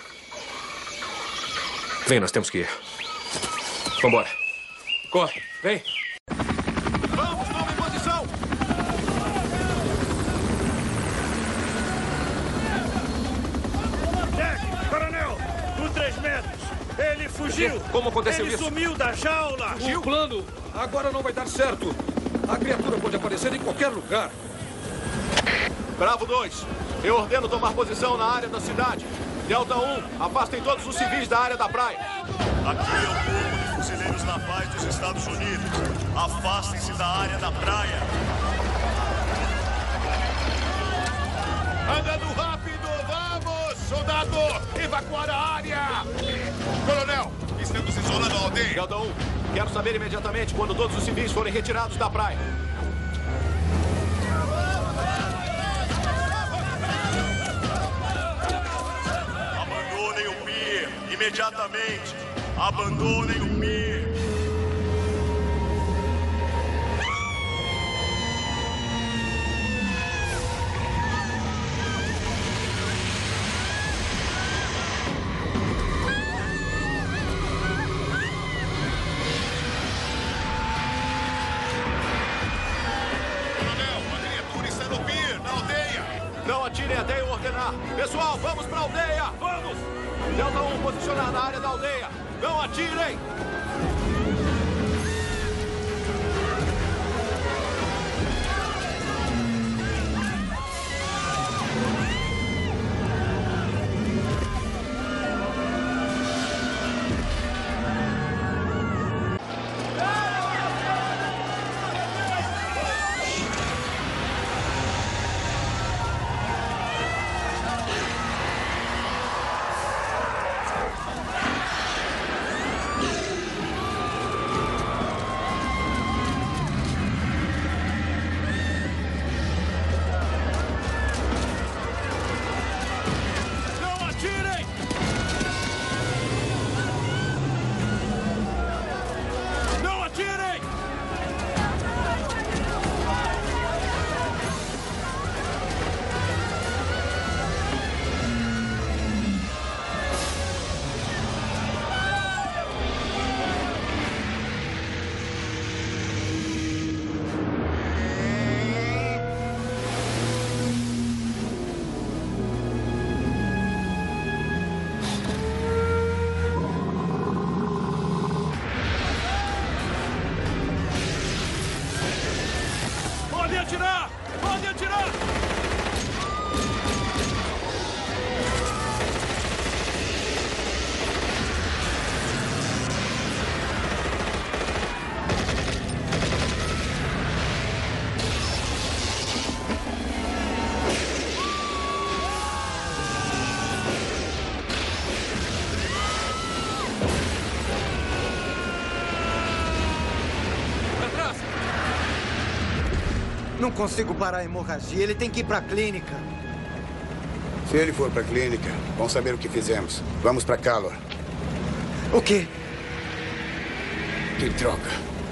S5: Vem, nós temos que ir. Vambora. Corre, vem.
S15: Vamos, toma em posição!
S19: Jack, coronel, por 3 metros. Ele fugiu.
S8: Como aconteceu
S19: Ele
S8: isso?
S19: sumiu da jaula.
S8: O plano agora não vai dar certo. A criatura pode aparecer em qualquer lugar.
S15: Bravo 2, eu ordeno tomar posição na área da cidade. Delta 1, afastem todos os civis da área da praia.
S22: Aqui é o Corpo de Fuzileiros Navais dos Estados Unidos. Afastem-se da área da praia.
S17: Andando rápido, vamos! Soldado, evacuar a área! Coronel, estamos isolando a aldeia.
S15: Delta 1, quero saber imediatamente quando todos os civis forem retirados da praia.
S22: Abandonem o pier imediatamente. Abandonem o pier.
S15: atirem até eu ordenar. Pessoal, vamos pra aldeia! Vamos! Delta 1, posicionar na área da aldeia. Não atirem! Podem atirar! Podem atirar!
S17: Não consigo parar a hemorragia. Ele tem que ir para a clínica.
S9: Se ele for para a clínica, vão saber o que fizemos. Vamos para Calor.
S17: O quê?
S9: Que droga.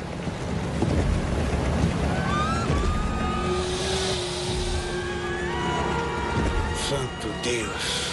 S9: Santo Deus.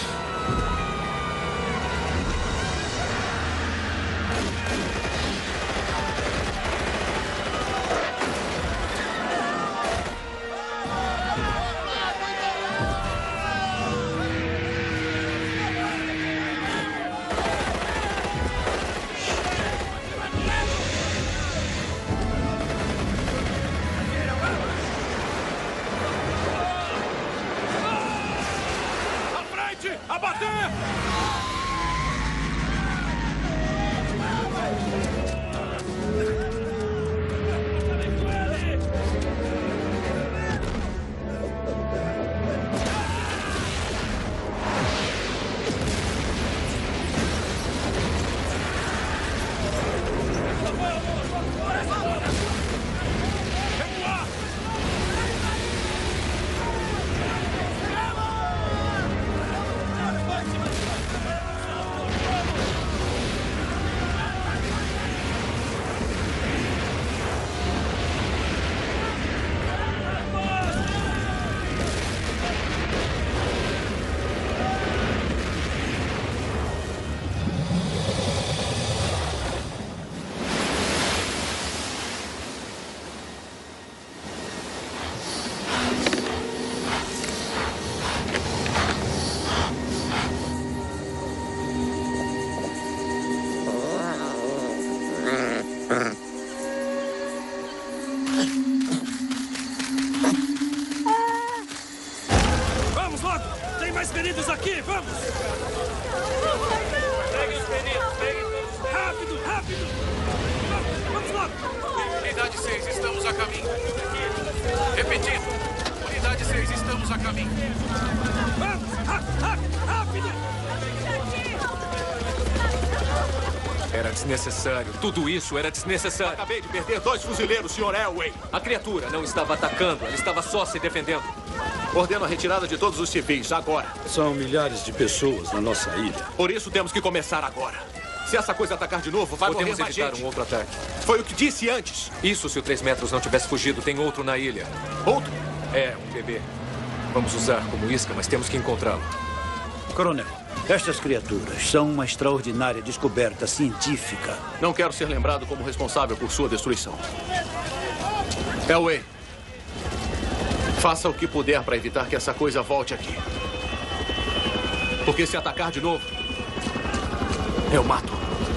S19: Vamos logo! Tem mais feridos aqui, vamos!
S20: Peguem os feridos, peguem todos.
S19: Rápido, rápido! Vamos logo!
S5: Unidade 6, estamos a caminho. Repetindo. Unidade 6, estamos a caminho.
S19: Vamos! Rápido!
S5: Era desnecessário. Tudo isso era desnecessário.
S15: Acabei de perder 2 fuzileiros, Sr. Elway.
S5: A criatura não estava atacando, ela estava só se defendendo.
S15: Ordeno a retirada de todos os civis, agora.
S8: São milhares de pessoas na nossa ilha.
S15: Por isso temos que começar agora. Se essa coisa atacar de novo, vai
S5: Podemos
S15: morrer mais
S5: evitar
S15: gente.
S5: um outro ataque.
S15: Foi o que disse antes.
S5: Isso se o 3 metros não tivesse fugido. Tem outro na ilha.
S15: Outro?
S5: É, um bebê. Vamos usar como isca, mas temos que encontrá-lo.
S12: Coronel, estas criaturas são uma extraordinária descoberta científica.
S15: Não quero ser lembrado como responsável por sua destruição. Elway. Faça o que puder para evitar que essa coisa volte aqui. Porque se atacar de novo, eu mato.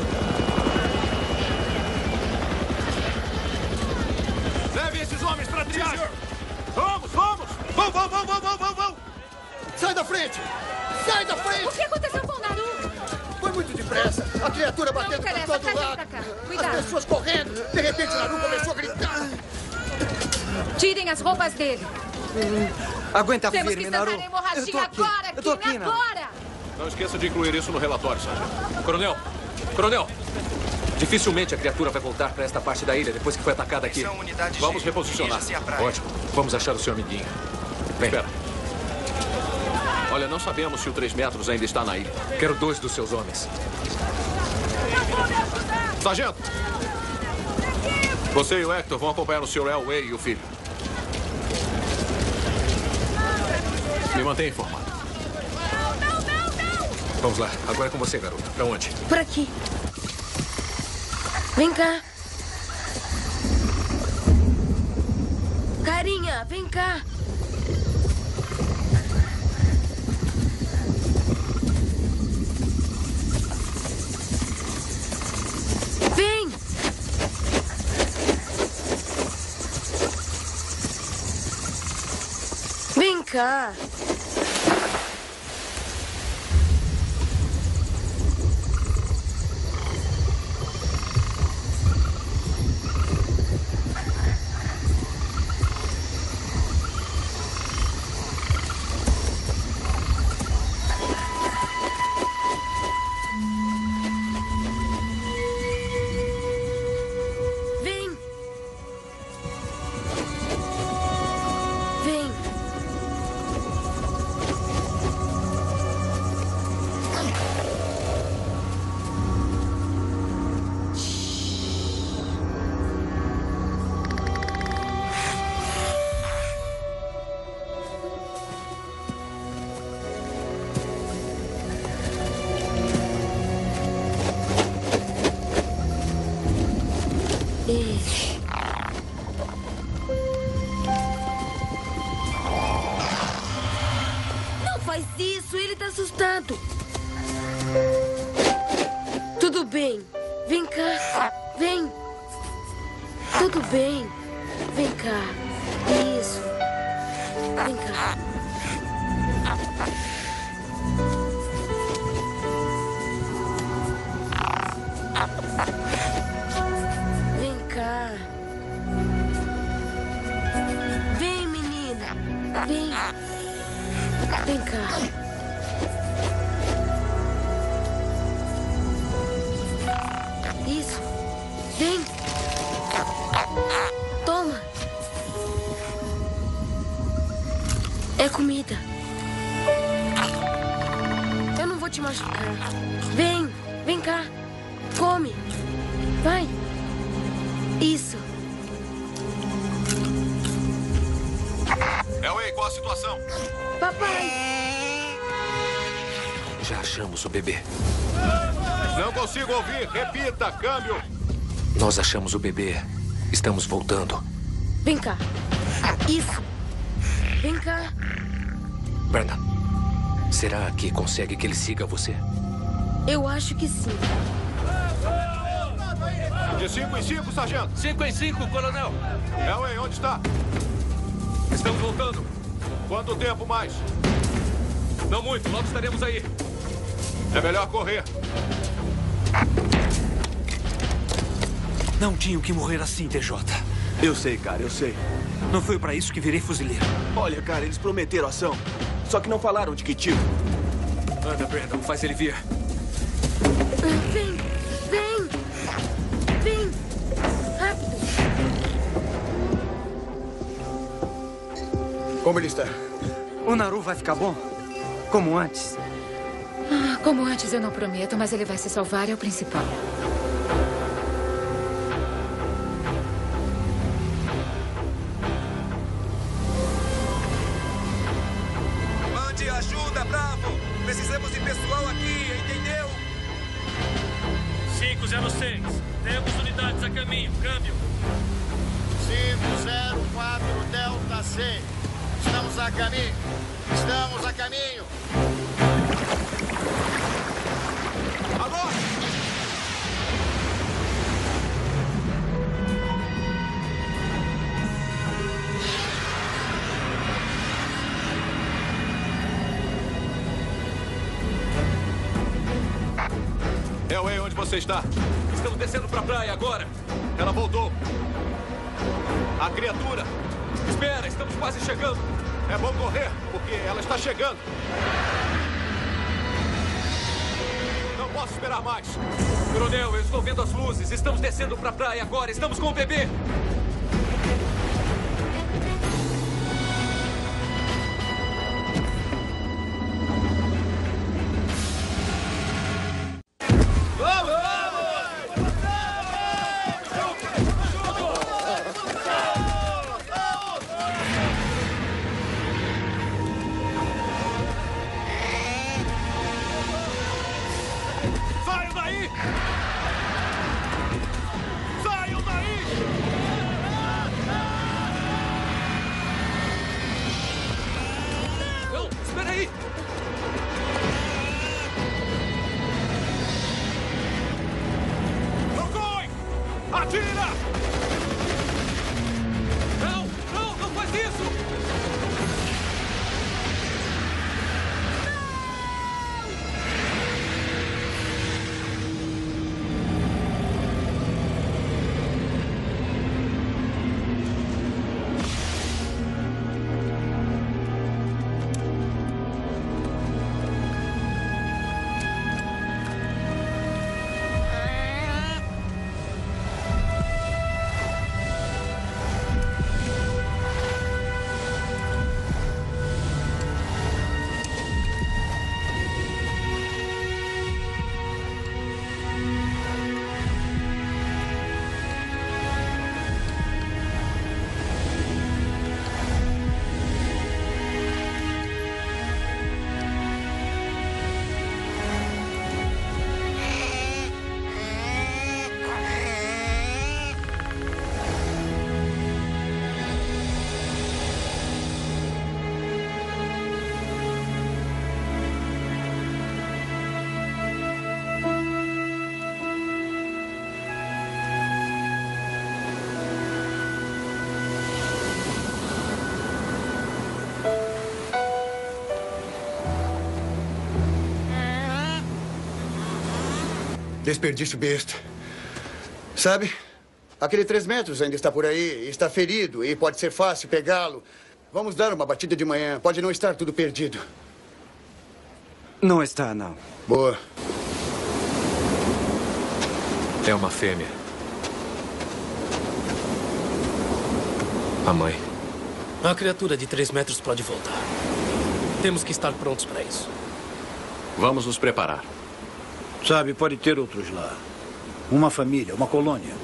S15: Leve esses homens para triagem. Vamos, vamos! Vão!
S17: Sai da frente! Sai da frente!
S7: O que aconteceu com o Naru?
S17: Foi muito depressa. A criatura batendo por todo lado.
S7: Cuidado.
S17: As pessoas correndo. De repente, Naru começou a gritar.
S7: Tirem as roupas dele.
S13: Aguenta
S7: Temos
S13: firme,
S7: que
S13: Naru.
S7: tentar hemorragia agora,
S13: Eu tô aqui, Naru.
S7: agora!
S15: Não esqueça de incluir isso no relatório, Sargento.
S5: Coronel! Dificilmente a criatura vai voltar para esta parte da ilha depois que foi atacada aqui.
S15: Vamos reposicionar.
S5: Ótimo. Vamos achar o seu amiguinho. Vem.
S15: Espera. Olha, não sabemos se o 3 metros ainda está na ilha.
S5: Quero 2 dos seus homens.
S15: Sargento! Você e o Hector vão acompanhar o Sr. Elway e o filho. Me mantenha informado.
S5: Vamos lá. Agora é com você, garota. Pra onde?
S4: Por aqui. Vem cá. Carinha, vem cá. Vem! Vem cá. Não faz isso, ele tá assustado. Tudo bem. Vem cá. Vem. Tudo bem. Vem cá. Isso. Vem cá. Vem cá. Vem, menina. Vem. Vem cá. Isso. Vem. Toma. É comida. Eu não vou te machucar. Vem. Vem cá. Come. Vai. Isso.
S15: Elway, qual a situação?
S4: Papai.
S5: Já achamos o bebê.
S15: Não consigo ouvir. Repita, câmbio.
S5: Nós achamos o bebê. Estamos voltando.
S4: Vem cá. Isso. Vem cá.
S5: Brandon, será que consegue que ele siga você?
S4: Eu acho que sim.
S15: De 5 em 5, sargento.
S20: 5 em 5, coronel.
S15: Elway, onde está?
S20: Estamos voltando.
S15: Quanto tempo mais?
S20: Não muito, logo estaremos aí.
S15: É melhor correr.
S13: Não tinham que morrer assim, TJ.
S18: Eu sei, cara, eu sei.
S13: Não foi pra isso que virei fuzileiro.
S18: Olha, cara, eles prometeram ação. Só que não falaram de que tipo.
S5: Anda, Brandon, faz ele vir.
S4: Vem. Vem. Vem. Rápido.
S17: Como ele está?
S13: O Naru vai ficar bom? Como antes?
S7: Como antes eu não prometo, mas ele vai se salvar, é o principal.
S21: Mande ajuda, Bravo! Precisamos de pessoal aqui, entendeu?
S20: 506. Temos unidades a caminho. Câmbio.
S17: 504 Delta C. a caminho. Estamos a caminho.
S15: Agora! Elway, onde você está?
S5: Estamos descendo pra praia agora.
S15: Ela voltou. A criatura.
S5: Espera, estamos quase chegando.
S15: É bom correr, porque ela está chegando. Não posso esperar mais.
S5: Coronel, eu estou vendo as luzes. Estamos descendo pra praia agora. Estamos com o bebê.
S15: Saiam daí! Saiam daí!
S5: Não, espera aí!
S15: Socorro! Atira!
S5: Não, não, não faz isso!
S9: Desperdício besta. Sabe? Aquele 3 metros ainda está por aí, está ferido e pode ser fácil pegá-lo. Vamos dar uma batida de manhã. Pode não estar tudo perdido.
S13: Não está, não.
S9: Boa.
S5: É uma fêmea. A mãe.
S14: A criatura de 3 metros pode voltar. Temos que estar prontos para isso.
S6: Vamos nos preparar.
S12: Sabe, pode ter outros lá. Uma família, uma colônia.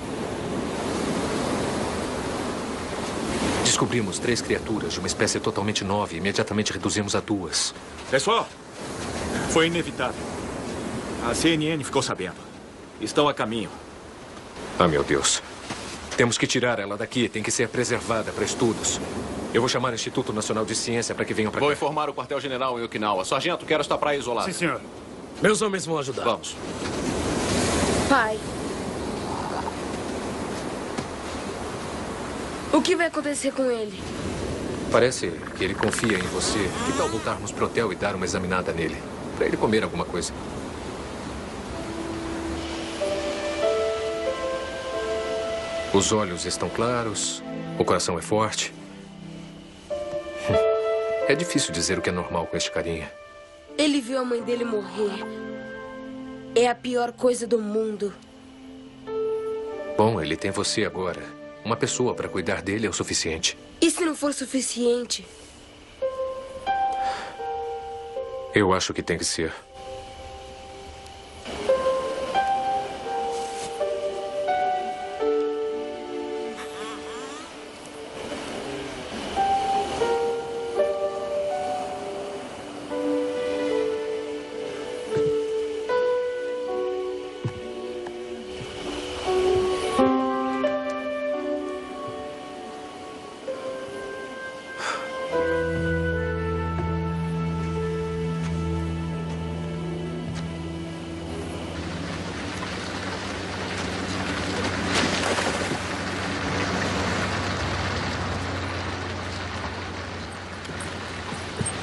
S5: Descobrimos 3 criaturas de uma espécie totalmente nova e imediatamente reduzimos a 2.
S6: Pessoal, foi inevitável. A CNN ficou sabendo. Estão a caminho.
S5: Ah, meu Deus. Temos que tirar ela daqui. Tem que ser preservada para estudos. Eu vou chamar o Instituto Nacional de Ciência para que venham para cá.
S6: Vou informar o quartel-general em Okinawa. Sargento, quero esta praia isolada.
S14: Sim, senhor. Meus homens vão ajudar.
S6: Vamos.
S4: Pai. O que vai acontecer com ele?
S5: Parece que ele confia em você. Que tal voltarmos pro hotel e dar uma examinada nele? Para ele comer alguma coisa. Os olhos estão claros. O coração é forte. É difícil dizer o que é normal com este carinha.
S4: Ele viu a mãe dele morrer. É a pior coisa do mundo.
S5: Bom, ele tem você agora. Uma pessoa para cuidar dele é o suficiente.
S4: E se não for suficiente?
S5: Eu acho que tem que ser.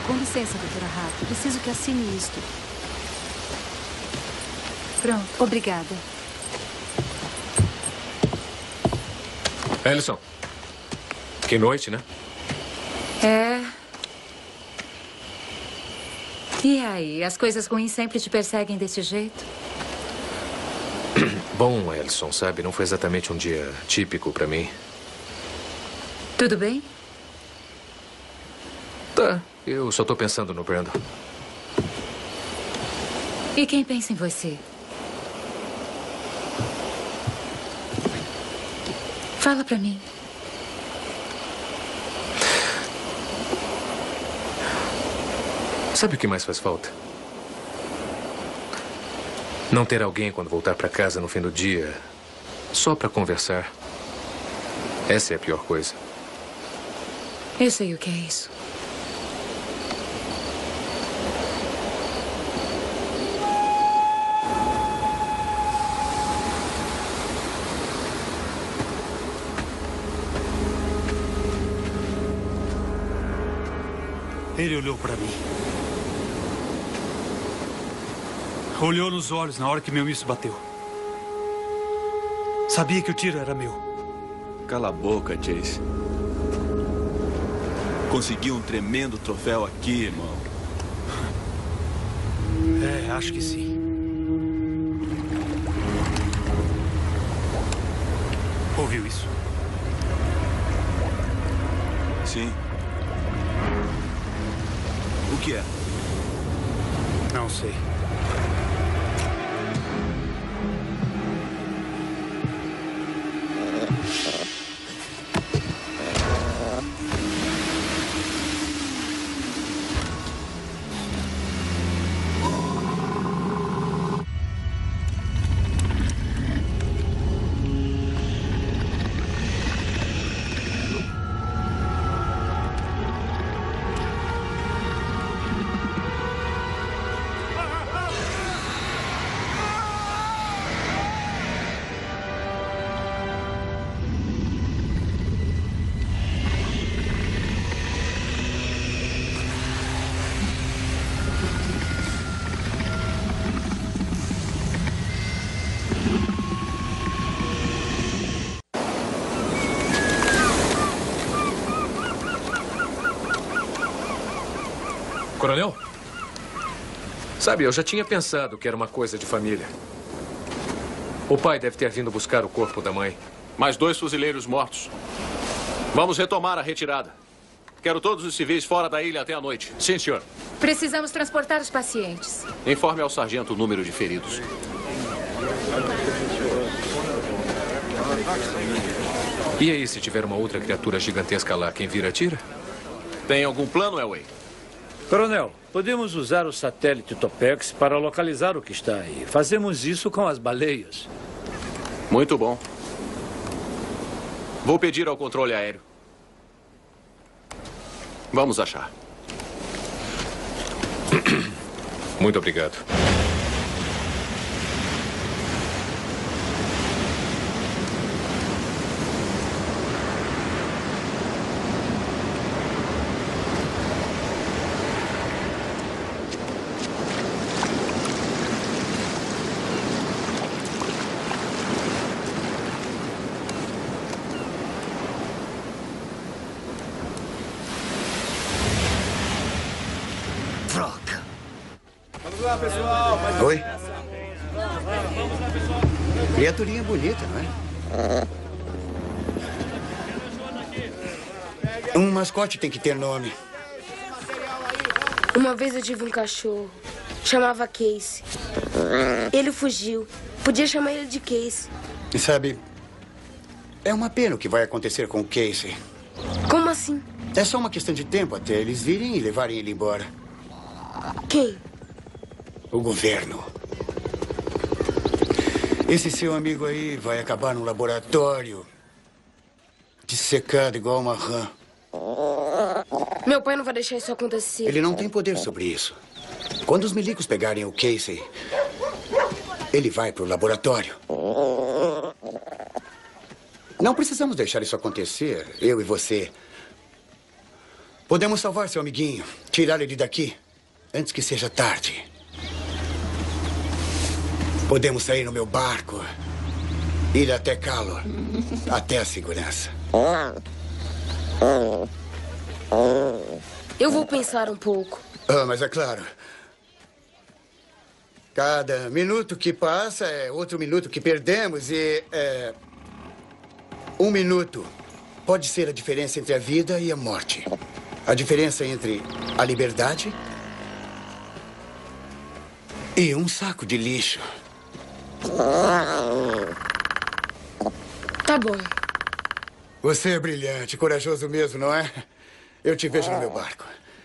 S10: Com licença, doutora Rato. Preciso que assine isto. Pronto. Obrigada.
S5: Ellison. Que noite, né?
S7: É. E aí, as coisas ruins sempre te perseguem desse jeito?
S5: Bom, Ellison, sabe, não foi exatamente um dia típico pra mim.
S7: Tudo bem?
S5: Tá, eu só tô pensando no Brandon.
S7: E quem pensa em você? Fala pra mim.
S5: Sabe o que mais faz falta? Não ter alguém quando voltar pra casa no fim do dia, só pra conversar. Essa é a pior coisa.
S7: Eu sei o que é isso.
S19: Ele olhou para mim. Olhou nos olhos na hora que meu míssil bateu. Sabia que o tiro era meu.
S16: Cala a boca, Chase. Conseguiu um tremendo troféu aqui, irmão.
S19: É, acho que sim. Ouviu isso?
S16: Sim. O que é?
S19: Não sei.
S5: Coronel? Sabe, eu já tinha pensado que era uma coisa de família. O pai deve ter vindo buscar o corpo da mãe.
S15: Mais 2 fuzileiros mortos. Vamos retomar a retirada. Quero todos os civis fora da ilha até a noite.
S5: Sim, senhor.
S7: Precisamos transportar os pacientes.
S15: Informe ao sargento o número de feridos.
S5: E aí, se tiver uma outra criatura gigantesca lá, quem vira tira?
S15: Tem algum plano, Elway?
S12: Coronel, podemos usar o satélite Topex para localizar o que está aí. Fazemos isso com as baleias.
S15: Muito bom. Vou pedir ao controle aéreo. Vamos achar.
S5: Muito obrigado.
S9: Oi? Criaturinha bonita, não é? Um mascote tem que ter nome.
S4: Uma vez eu tive um cachorro. Chamava Casey. Ele fugiu. Podia chamar ele de Casey.
S9: E sabe, é uma pena o que vai acontecer com o Casey.
S4: Como assim?
S9: É só uma questão de tempo até eles virem e levarem ele embora.
S4: Quem?
S9: O governo. Esse seu amigo aí vai acabar no laboratório, dissecado igual uma rã.
S4: Meu pai não vai deixar isso acontecer.
S9: Ele não tem poder sobre isso. Quando os milicos pegarem o Casey, ele vai para o laboratório. Não precisamos deixar isso acontecer, eu e você. Podemos salvar seu amiguinho, tirar ele daqui antes que seja tarde. Podemos sair no meu barco, ir até Calo, até a segurança.
S4: Eu vou pensar um pouco.
S9: Mas é claro. Cada minuto que passa é outro minuto que perdemos e um minuto pode ser a diferença entre a vida e a morte. A diferença entre a liberdade e um saco de lixo.
S4: Tá bom.
S9: Você é brilhante, corajoso mesmo, não é? Eu te vejo no meu barco.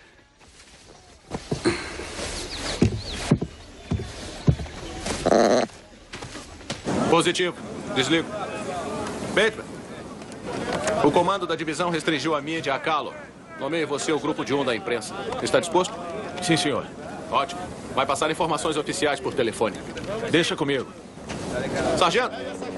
S15: Positivo. Desligo. Bateman. O comando da divisão restringiu a mídia a Calo. Nomeie você o grupo de 1 da imprensa. Está disposto?
S6: Sim, senhor.
S15: Ótimo. Vai passar informações oficiais por telefone.
S6: Deixa comigo.
S15: Sargento!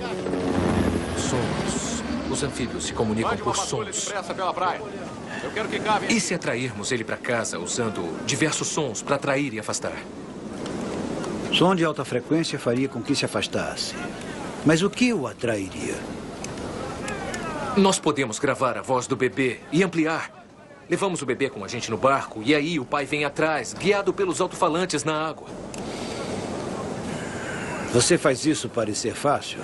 S5: Sons. Os anfíbios se comunicam por sons.
S15: Depressa pela praia. Eu quero que cabe.
S5: E se atrairmos ele para casa usando diversos sons para atrair e afastar?
S12: Som de alta frequência faria com que se afastasse. Mas o que o atrairia?
S5: Nós podemos gravar a voz do bebê e ampliar. Levamos o bebê com a gente no barco e aí o pai vem atrás, guiado pelos alto-falantes na água.
S12: Você faz isso parecer fácil?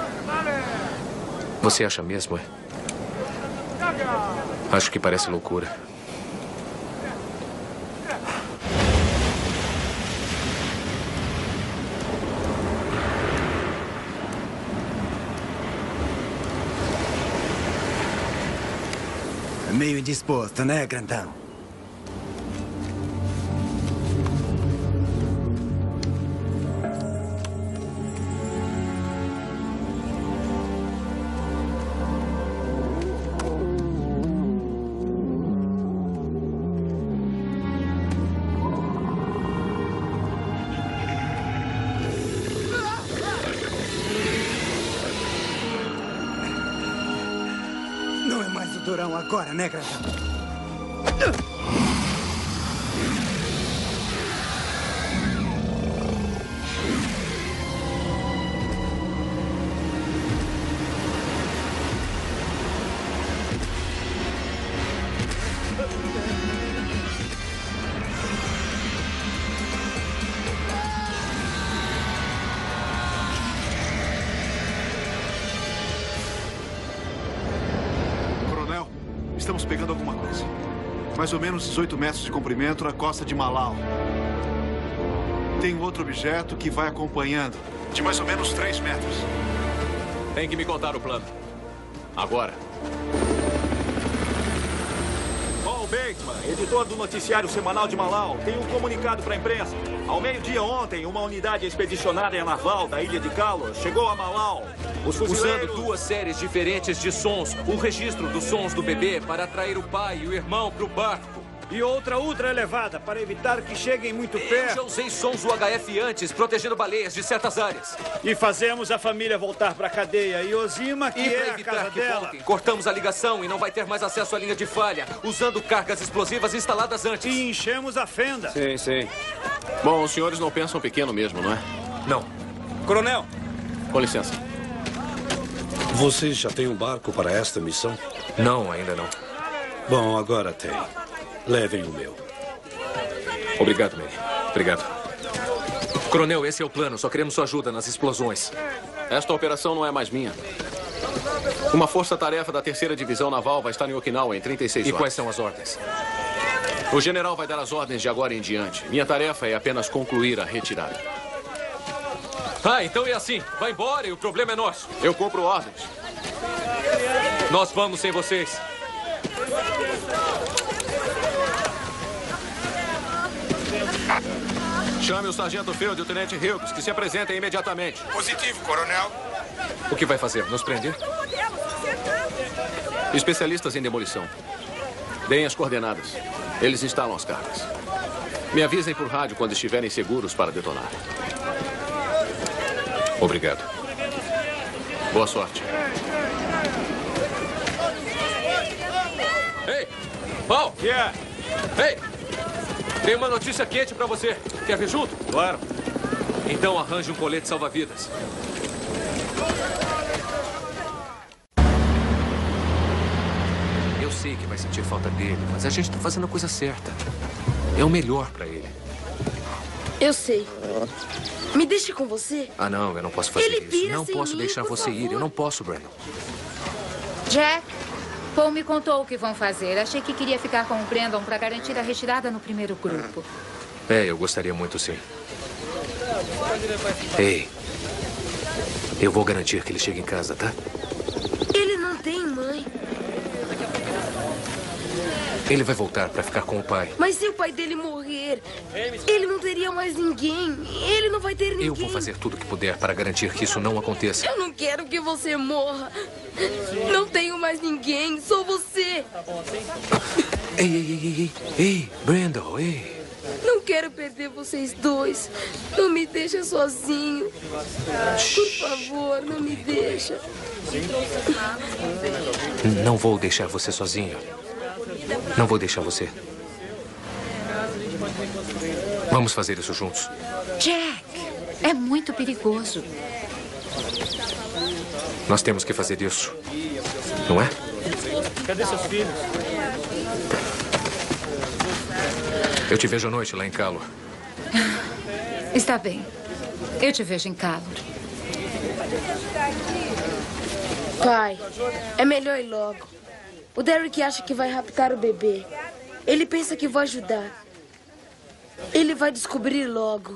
S5: Você acha mesmo, é? Acho que parece loucura.
S13: Meio indisposto, né, grandão? Não é mais o durão agora, né, grandão?
S22: Coronel, estamos pegando alguma coisa. Mais ou menos 18 metros de comprimento na costa de Malau. Tem um outro objeto que vai acompanhando, de mais ou menos 3 metros.
S15: Tem que me contar o plano. Agora.
S6: Paul Bateman, editor do noticiário semanal de Malau, tem um comunicado para a imprensa. Ao meio-dia ontem, uma unidade expedicionária naval da ilha de Calo chegou a Malau. Os fuzileiros...
S5: Usando 2 séries diferentes de sons. O registro dos sons do bebê para atrair o pai e o irmão para o barco.
S19: E outra ultra elevada para evitar que cheguem muito
S5: Eu
S19: perto.
S5: já usei sons UHF antes, protegendo baleias de certas áreas.
S19: E fazemos a família voltar para a cadeia. E Ozima, que
S5: E
S19: é
S5: para
S19: a
S5: evitar
S19: casa
S5: que
S19: dela.
S5: voltem, cortamos a ligação e não vai ter mais acesso à linha de falha, usando cargas explosivas instaladas antes.
S19: E enchemos a fenda.
S15: Sim, sim. Bom, os senhores não pensam pequeno mesmo, não é?
S5: Não.
S22: Coronel!
S15: Com licença.
S8: Vocês já têm um barco para esta missão?
S5: Não, ainda não.
S8: Bom, agora tem. Levem o meu.
S5: Obrigado, May. Obrigado. Coronel, esse é o plano. Só queremos sua ajuda nas explosões.
S15: Esta operação não é mais minha. Uma força-tarefa da 3ª Divisão Naval vai estar em Okinawa em 36 horas.
S5: E quais são as ordens?
S15: O general vai dar as ordens de agora em diante. Minha tarefa é apenas concluir a retirada.
S5: Ah, então é assim. Vai embora e o problema é nosso.
S15: Eu cumpro ordens.
S5: Nós vamos sem vocês.
S15: Chame o sargento Field e o tenente Hughes, que se apresentem imediatamente.
S17: Positivo, coronel.
S5: O que vai fazer? Nos prender?
S15: Especialistas em demolição. Deem as coordenadas. Eles instalam as cargas. Me avisem por rádio quando estiverem seguros para detonar.
S5: Obrigado.
S15: Boa sorte.
S5: Ei! Paul!
S6: Yeah.
S5: Ei! Tem uma notícia quente pra você. Quer vir junto?
S6: Claro.
S5: Então arranje um colete salva-vidas. Eu sei que vai sentir falta dele, mas a gente tá fazendo a coisa certa. É o melhor pra ele.
S4: Eu sei. Me deixe com você.
S5: Ah, não, eu não posso fazer
S4: Ele
S5: isso.
S4: pira
S5: Não
S4: sem
S5: posso
S4: mim,
S5: deixar
S4: por
S5: você ir.
S4: favor.
S5: Eu não posso, Brandon.
S7: Jack, Paul me contou o que vão fazer. Achei que queria ficar com o Brandon para garantir a retirada no primeiro grupo.
S5: É, eu gostaria muito, sim. Ei, eu vou garantir que ele chegue em casa, tá?
S4: Ele não tem mãe.
S5: Ele vai voltar pra ficar com o pai.
S4: Mas se o pai dele morrer, ele não teria mais ninguém. Ele não vai ter ninguém.
S5: Eu vou fazer tudo o que puder para garantir que isso não aconteça.
S4: Eu não quero que você morra. Não tenho mais ninguém, sou você.
S5: Ei, Brandon, ei.
S4: Não quero perder vocês dois. Não me deixa sozinho. Por favor, não me deixa.
S5: Não vou deixar você sozinho. Não vou deixar você. Vamos fazer isso juntos.
S7: Jack, é muito perigoso.
S5: Nós temos que fazer isso. Não é?
S19: Cadê seus filhos?
S5: Eu te vejo à noite lá em Calo.
S7: Está bem. Eu te vejo em Calo.
S4: Pai, é melhor ir logo. O Derek acha que vai raptar o bebê. Ele pensa que vou ajudar. Ele vai descobrir logo.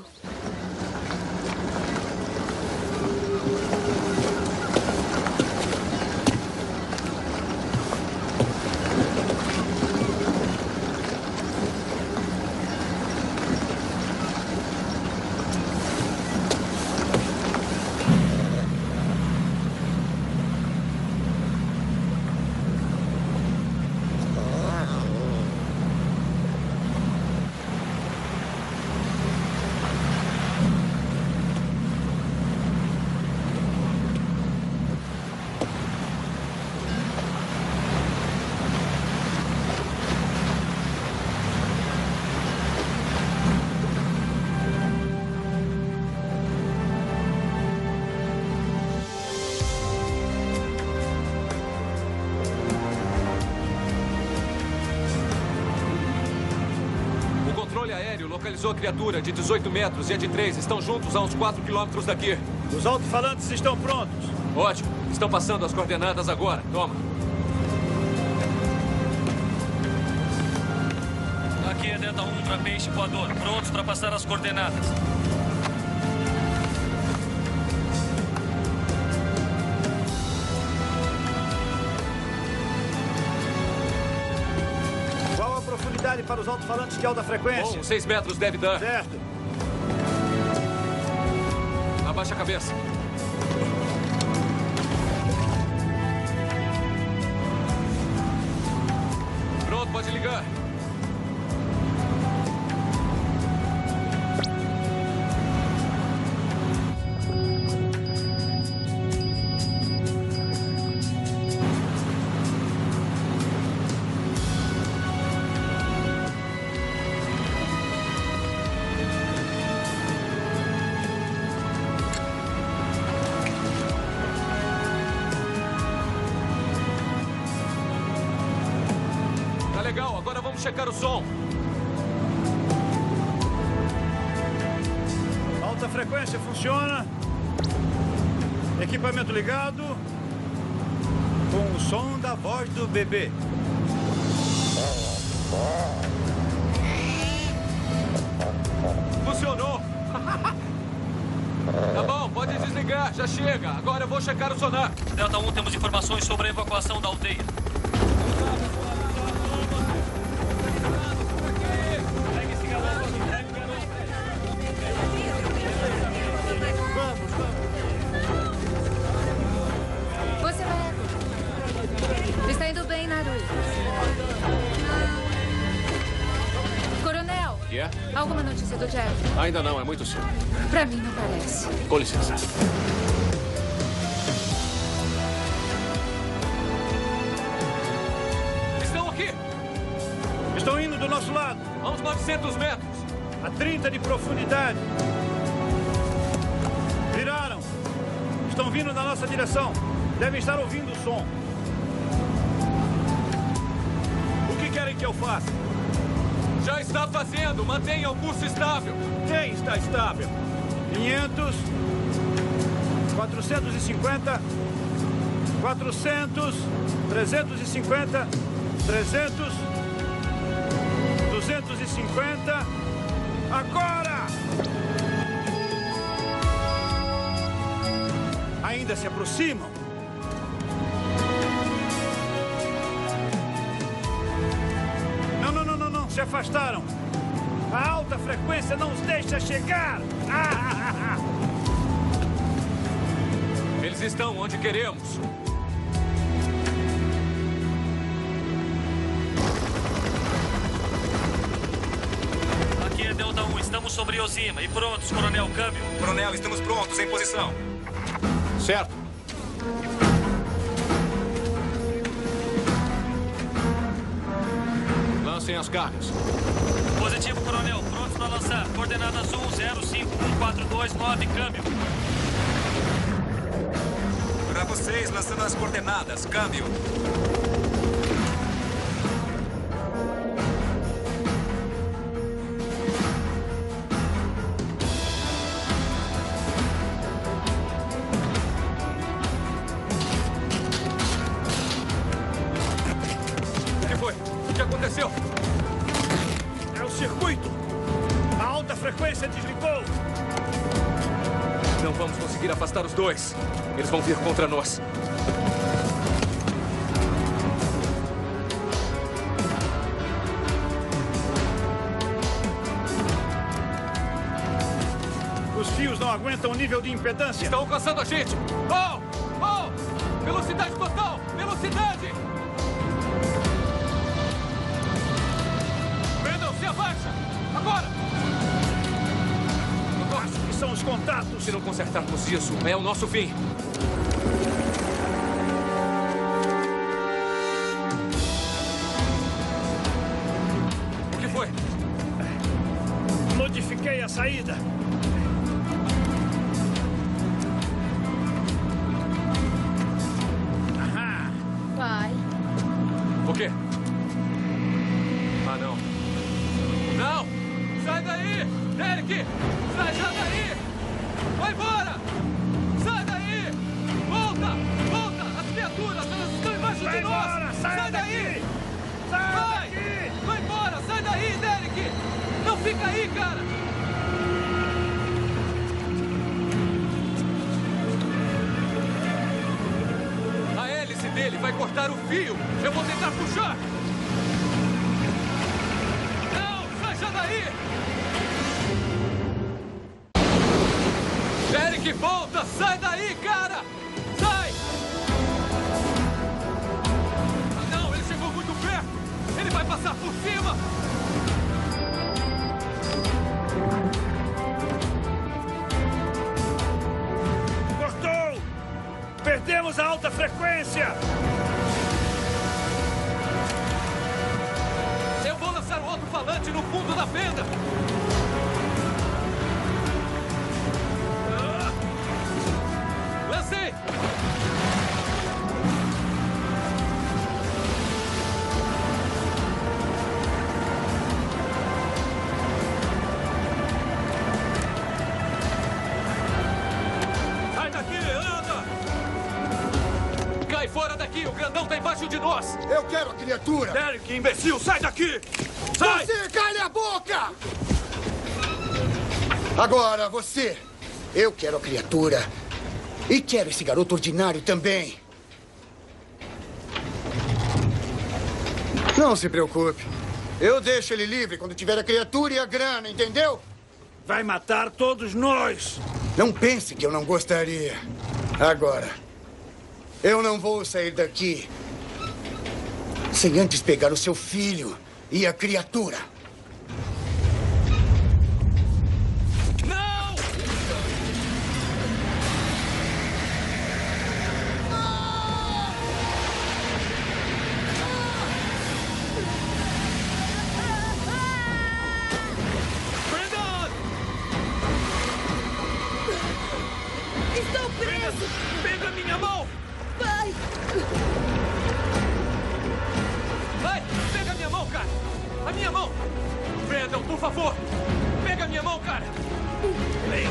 S5: Localizou a criatura de 18 metros e a de 3. Estão juntos a uns 4 quilômetros daqui.
S19: Os alto-falantes estão prontos.
S5: Ótimo. Estão passando as coordenadas agora. Toma.
S20: Aqui é Delta 1 para peixe voador. Prontos para passar as coordenadas.
S19: Profundidade para os alto-falantes de alta frequência.
S5: Bom, 6 metros deve dar.
S19: Certo.
S5: Abaixa a cabeça. Pronto, pode ligar. Checar o som.
S19: Alta frequência funciona. Equipamento ligado. Com o som da voz do bebê.
S5: Funcionou. Tá bom, pode desligar. Já chega. Agora eu vou checar o sonar.
S20: Delta 1, temos informações sobre a evacuação da aldeia.
S7: Alguma notícia do Jack?
S5: Ainda não, é muito cedo.
S7: Pra mim não parece.
S5: Com licença. Estão aqui!
S19: vindo do nosso lado.
S15: A uns 900 metros.
S19: A 30 de profundidade. Viraram. Estão vindo na nossa direção. Devem estar ouvindo o som. O que querem que eu faça?
S15: Já está fazendo. Mantenha o curso estável.
S19: Quem está estável? 500. 450. 400. 350. 300. 250. Agora! Ainda se aproximam. Não. Se afastaram. A alta frequência não os deixa chegar.
S15: Eles estão onde queremos.
S20: Aqui é Delta 1, estamos sobre Ozima. E prontos, Coronel, câmbio.
S21: Coronel, estamos prontos, em posição.
S15: Certo. Lancem as cargas.
S20: Positivo, Coronel. Prontos para lançar. Coordenadas 1051429, câmbio.
S21: Bravo 6, lançando as coordenadas. Câmbio.
S15: O que foi? O que aconteceu?
S19: É o circuito. A alta frequência desligou.
S15: Não vamos conseguir afastar os dois. Eles vão vir contra nós.
S19: Os fios não aguentam o nível de impedância.
S15: Estão alcançando a gente. Oh! Velocidade total! Velocidade! Brandon, se abaixa! Agora!
S19: Acho que são os contatos.
S15: Se não consertarmos isso, é o nosso fim. O que foi?
S19: Modifiquei a saída.
S4: Pai.
S15: O quê? Ah, não. Não! Sai daí! Derek! Sai já daí! Vai embora! Sai daí! Volta! Volta! As criaturas, elas estão embaixo de nós! Sai daí! Vai! Vai embora! Sai daí, Derek! Não fica aí, cara! A hélice dele vai cortar o fio! Eu vou tentar puxar! Não! Sai já daí! Derek, volta! Sai daí, cara! Sai! Ah, não! Ele chegou muito perto! Ele vai passar por cima!
S19: Cortou! Perdemos a alta frequência!
S15: Eu vou lançar o alto-falante no fundo da fenda! Lancei! Sai daqui, anda! Cai fora daqui, o grandão tá embaixo de nós!
S17: Eu quero a criatura!
S19: Derek, imbecil, sai daqui! Sai!
S17: Você, calha a boca! Agora, você! Eu quero a criatura. E quero esse garoto ordinário também. Não se preocupe. Eu deixo ele livre quando tiver a criatura e a grana, entendeu?
S19: Vai matar todos nós!
S17: Não pense que eu não gostaria. Agora, eu não vou sair daqui sem antes pegar o seu filho e a criatura.
S15: Brandon, por favor. Pega a minha mão, cara. Vem.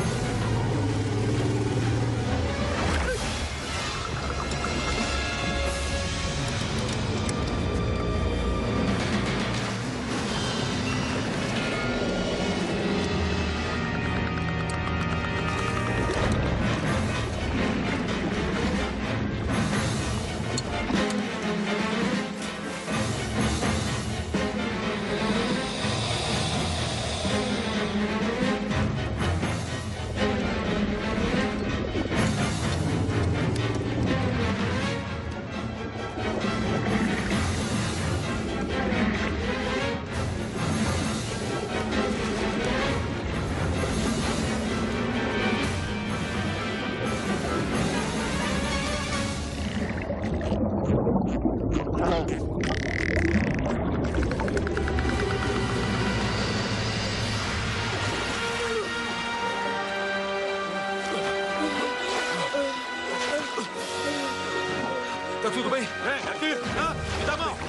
S15: Tá tudo bem? Vem, aqui. Me dá a mão.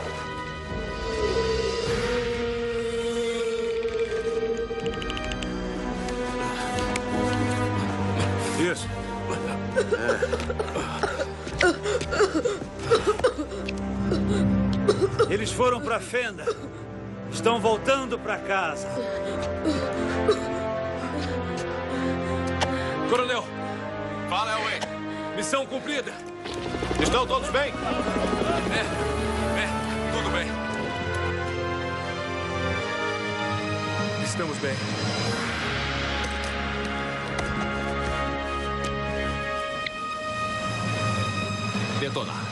S19: Isso. Eles foram para a fenda. Estão voltando para casa.
S15: Coronel.
S21: Fala, Elway.
S15: Missão cumprida.
S21: Estão todos bem?
S15: Tudo bem. Estamos bem.
S5: Detonar.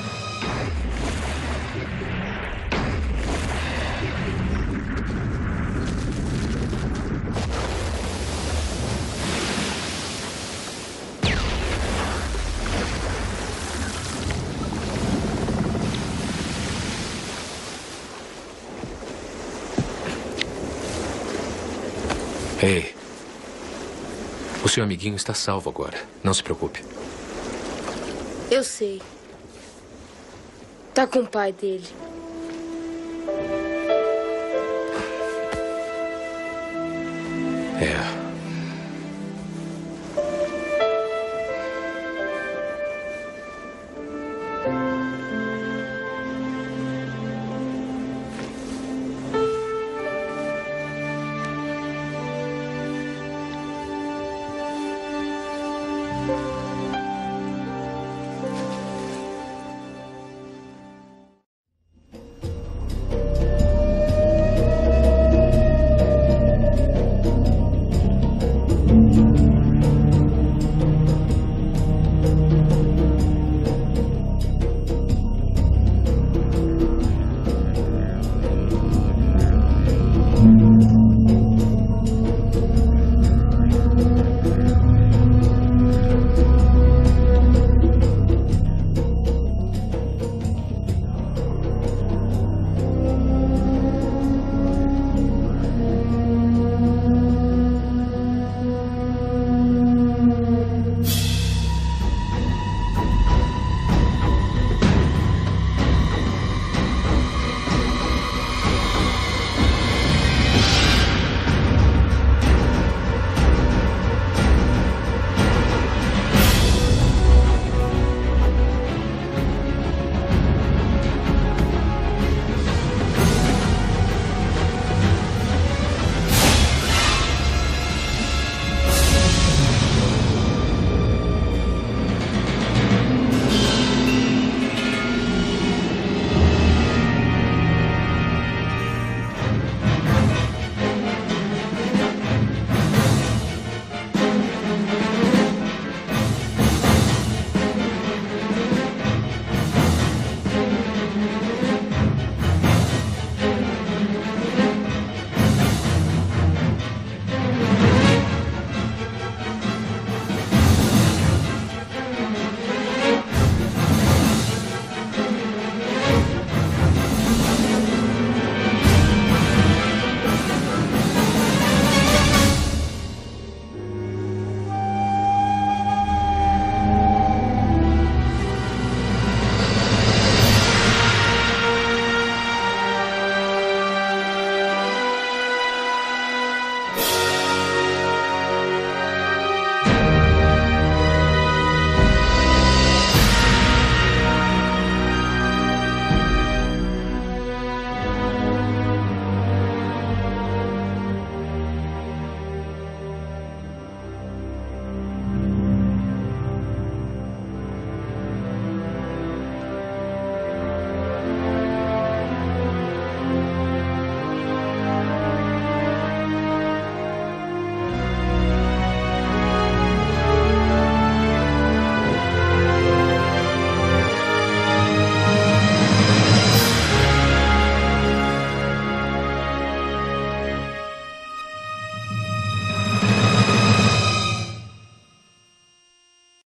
S5: Ei, o seu amiguinho está salvo agora. Não se preocupe.
S4: Eu sei. Tá com o pai dele.
S5: É.